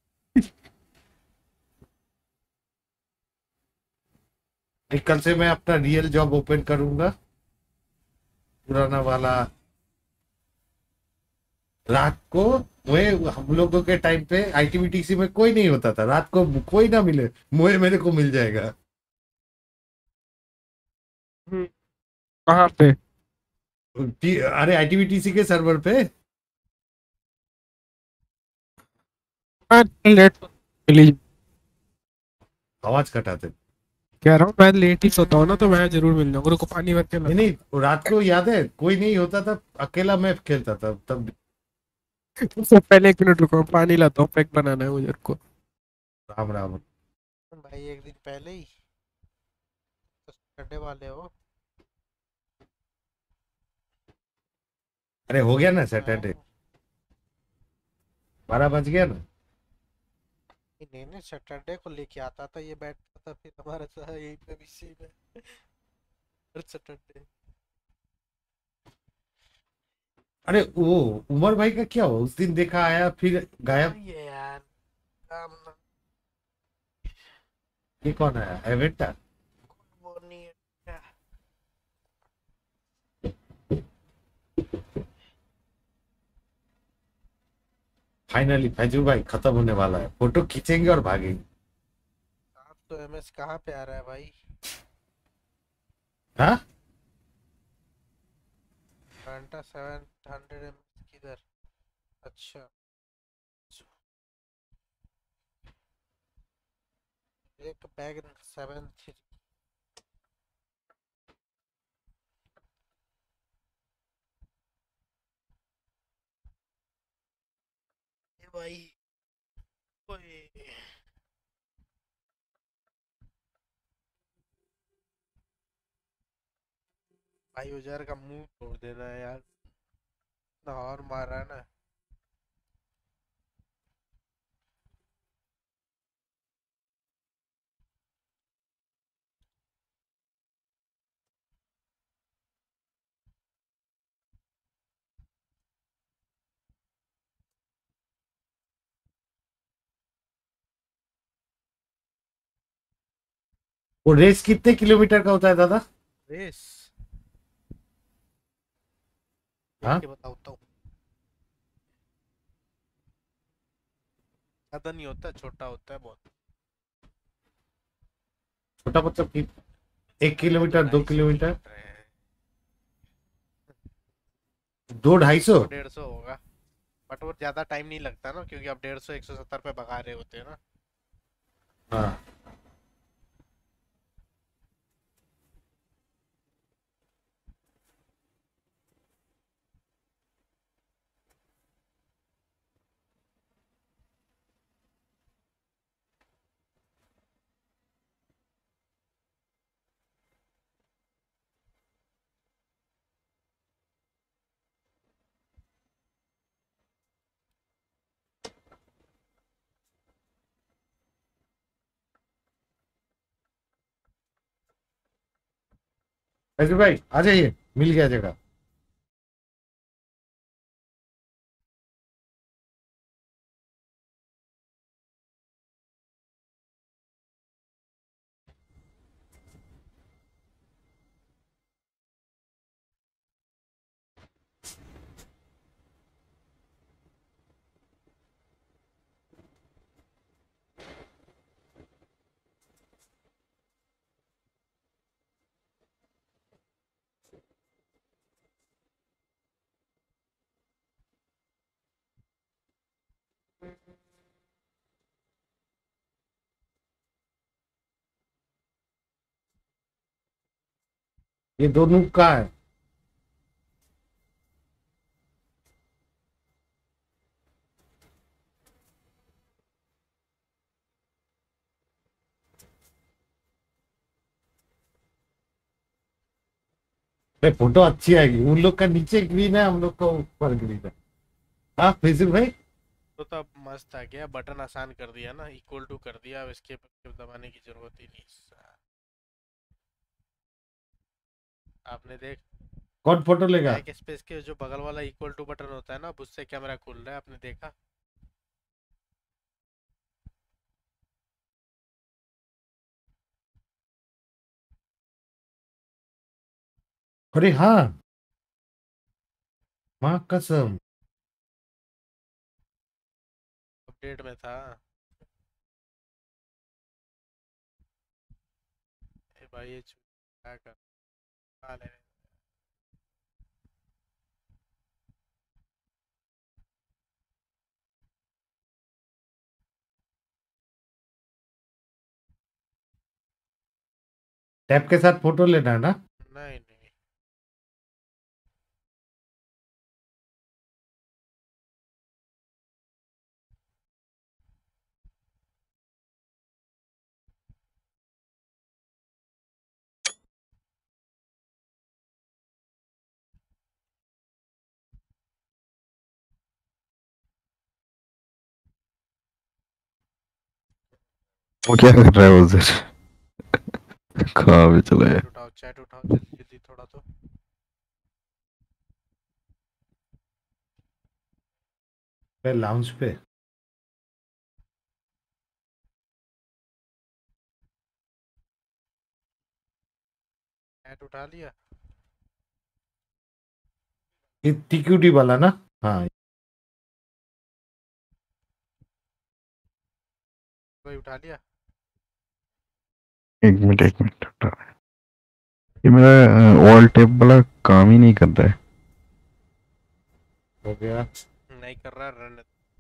एक कल से मैं अपना रियल जॉब ओपन करूंगा, पुराना वाला। रात को मोए, हम लोगों के टाइम पे आईटीबीटीसी में कोई नहीं होता था, रात को कोई ना मिले, मोए मेरे को मिल जाएगा। हम्म, कहाँ पे? टी- अरे आईटीबीटीसी के सर्वर पे। हाँ, लेट तो मिली। आवाज कटाते। कह रहा हूँ मैं लेट ही सोता हूँ ना, तो मैं जरूर मिल जाऊंगा। रुको पानी भर के नहीं लाता नहीं, वो रात को याद है कोई नहीं होता था, अकेला मैं खेलता था तब। हूँ। उससे पहले एक मिनट रुको, पानी लाता हूँ, पैक बनाना है मुझे को। राम राम। भाई एक दिन पहले ही तो करने वाले हो। अरे हो गया ना हाँ, सैटरडे, बारह बज गया ना। नहीं नहीं, सैटरडे को लेके आता था, ये बैठता था फिर हमारे साथ यहीं पे भी सी में हर सैटरडे। अरे वो उमर भाई का क्या हुआ, उस दिन देखा आया फिर गायब। ये यार काम ना, ये कौन आया, एवेंटा? वो नहीं है क्या? फाइनली फैजू भाई खत्म होने वाला है, फोटो खींचेंगे और भागेंगे। आप तो एमएस कहाँ पे आ रहा है भाई? हाँ घंटा सेवन हंड्रेड एम किधर? अच्छा, एक बैग सेवन थ्री। ये भाई ओए, भाई उजर का मुंह तोड़ देना है यार, इतना और मार रहा है ना। वो रेस कितने किलोमीटर का होता है दादा? रेस देख हाँ के बताता हूँ। ज्यादा नहीं होता, छोटा होता है बहुत। छोटा मतलब कि एक मेरा तो किलोमीटर दो ढाई सौ किलोमीटर किलोमीटर है। दो ढाई सौ सौ डेढ़ सौ होगा, बट वो ज्यादा टाइम नहीं लगता ना, क्योंकि आप डेढ़ सौ एक सौ सत्तर पे भगा रहे होते हैं ना। हाँ। ऐसे भाई आ जाइए, मिल गया जगह। ये दोनों का है। भाई फोटो अच्छी आएगी, उन लोग का नीचे ग्रीन है, हम लोग का ऊपर ग्रीन है। हाँ फिजिक भाई। तो तब मस्त आ गया, बटन आसान कर दिया ना, इक्वल टू कर दिया, अब इसके दबाने की जरूरत ही नहीं। आपने देख कौन फोटो लेगा? बैक स्पेस के जो बगल वाला इक्वल टू बटन होता है ना, अब उससे कैमरा खुल रहा है, आपने देखा? अरे हाँ, माँ कसम। अपडेट में था। ए भाई ये चू- क्या कर आ ले। टैब के साथ फोटो लेना है ना? नहीं नहीं, वो क्या कर रहा है उधर? कहाँ भी चला है? चैट उठाओ चैट उठाओ जल्दी जल्दी थोड़ा तो। लाउंज पे चैट उठा लिया? ये टीक्यूटी वाला ना? हाँ। कोई उठा लिया? एक मिनट एक मिनट उठा रहा है। ये मेरा ऑल टेप वाला काम ही नहीं कर रहा है। हो गया। नहीं कर रहा, रन।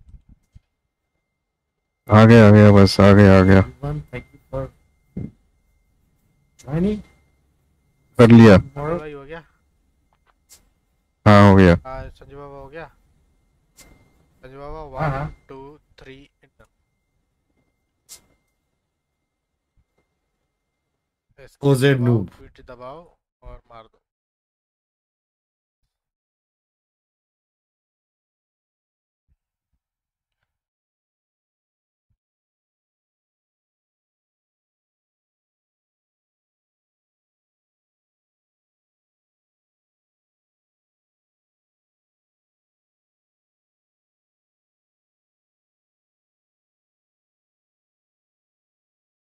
आ गया आ गया बस आ गया आ गया। Thank you for joining. कर लिया। भाई हो गया? हाँ हो गया। हाँ संजय बाबा हो गया। संजय बाबा हाँ, हाँ। One two three enter. OZ noob. दबाओ और मार दो।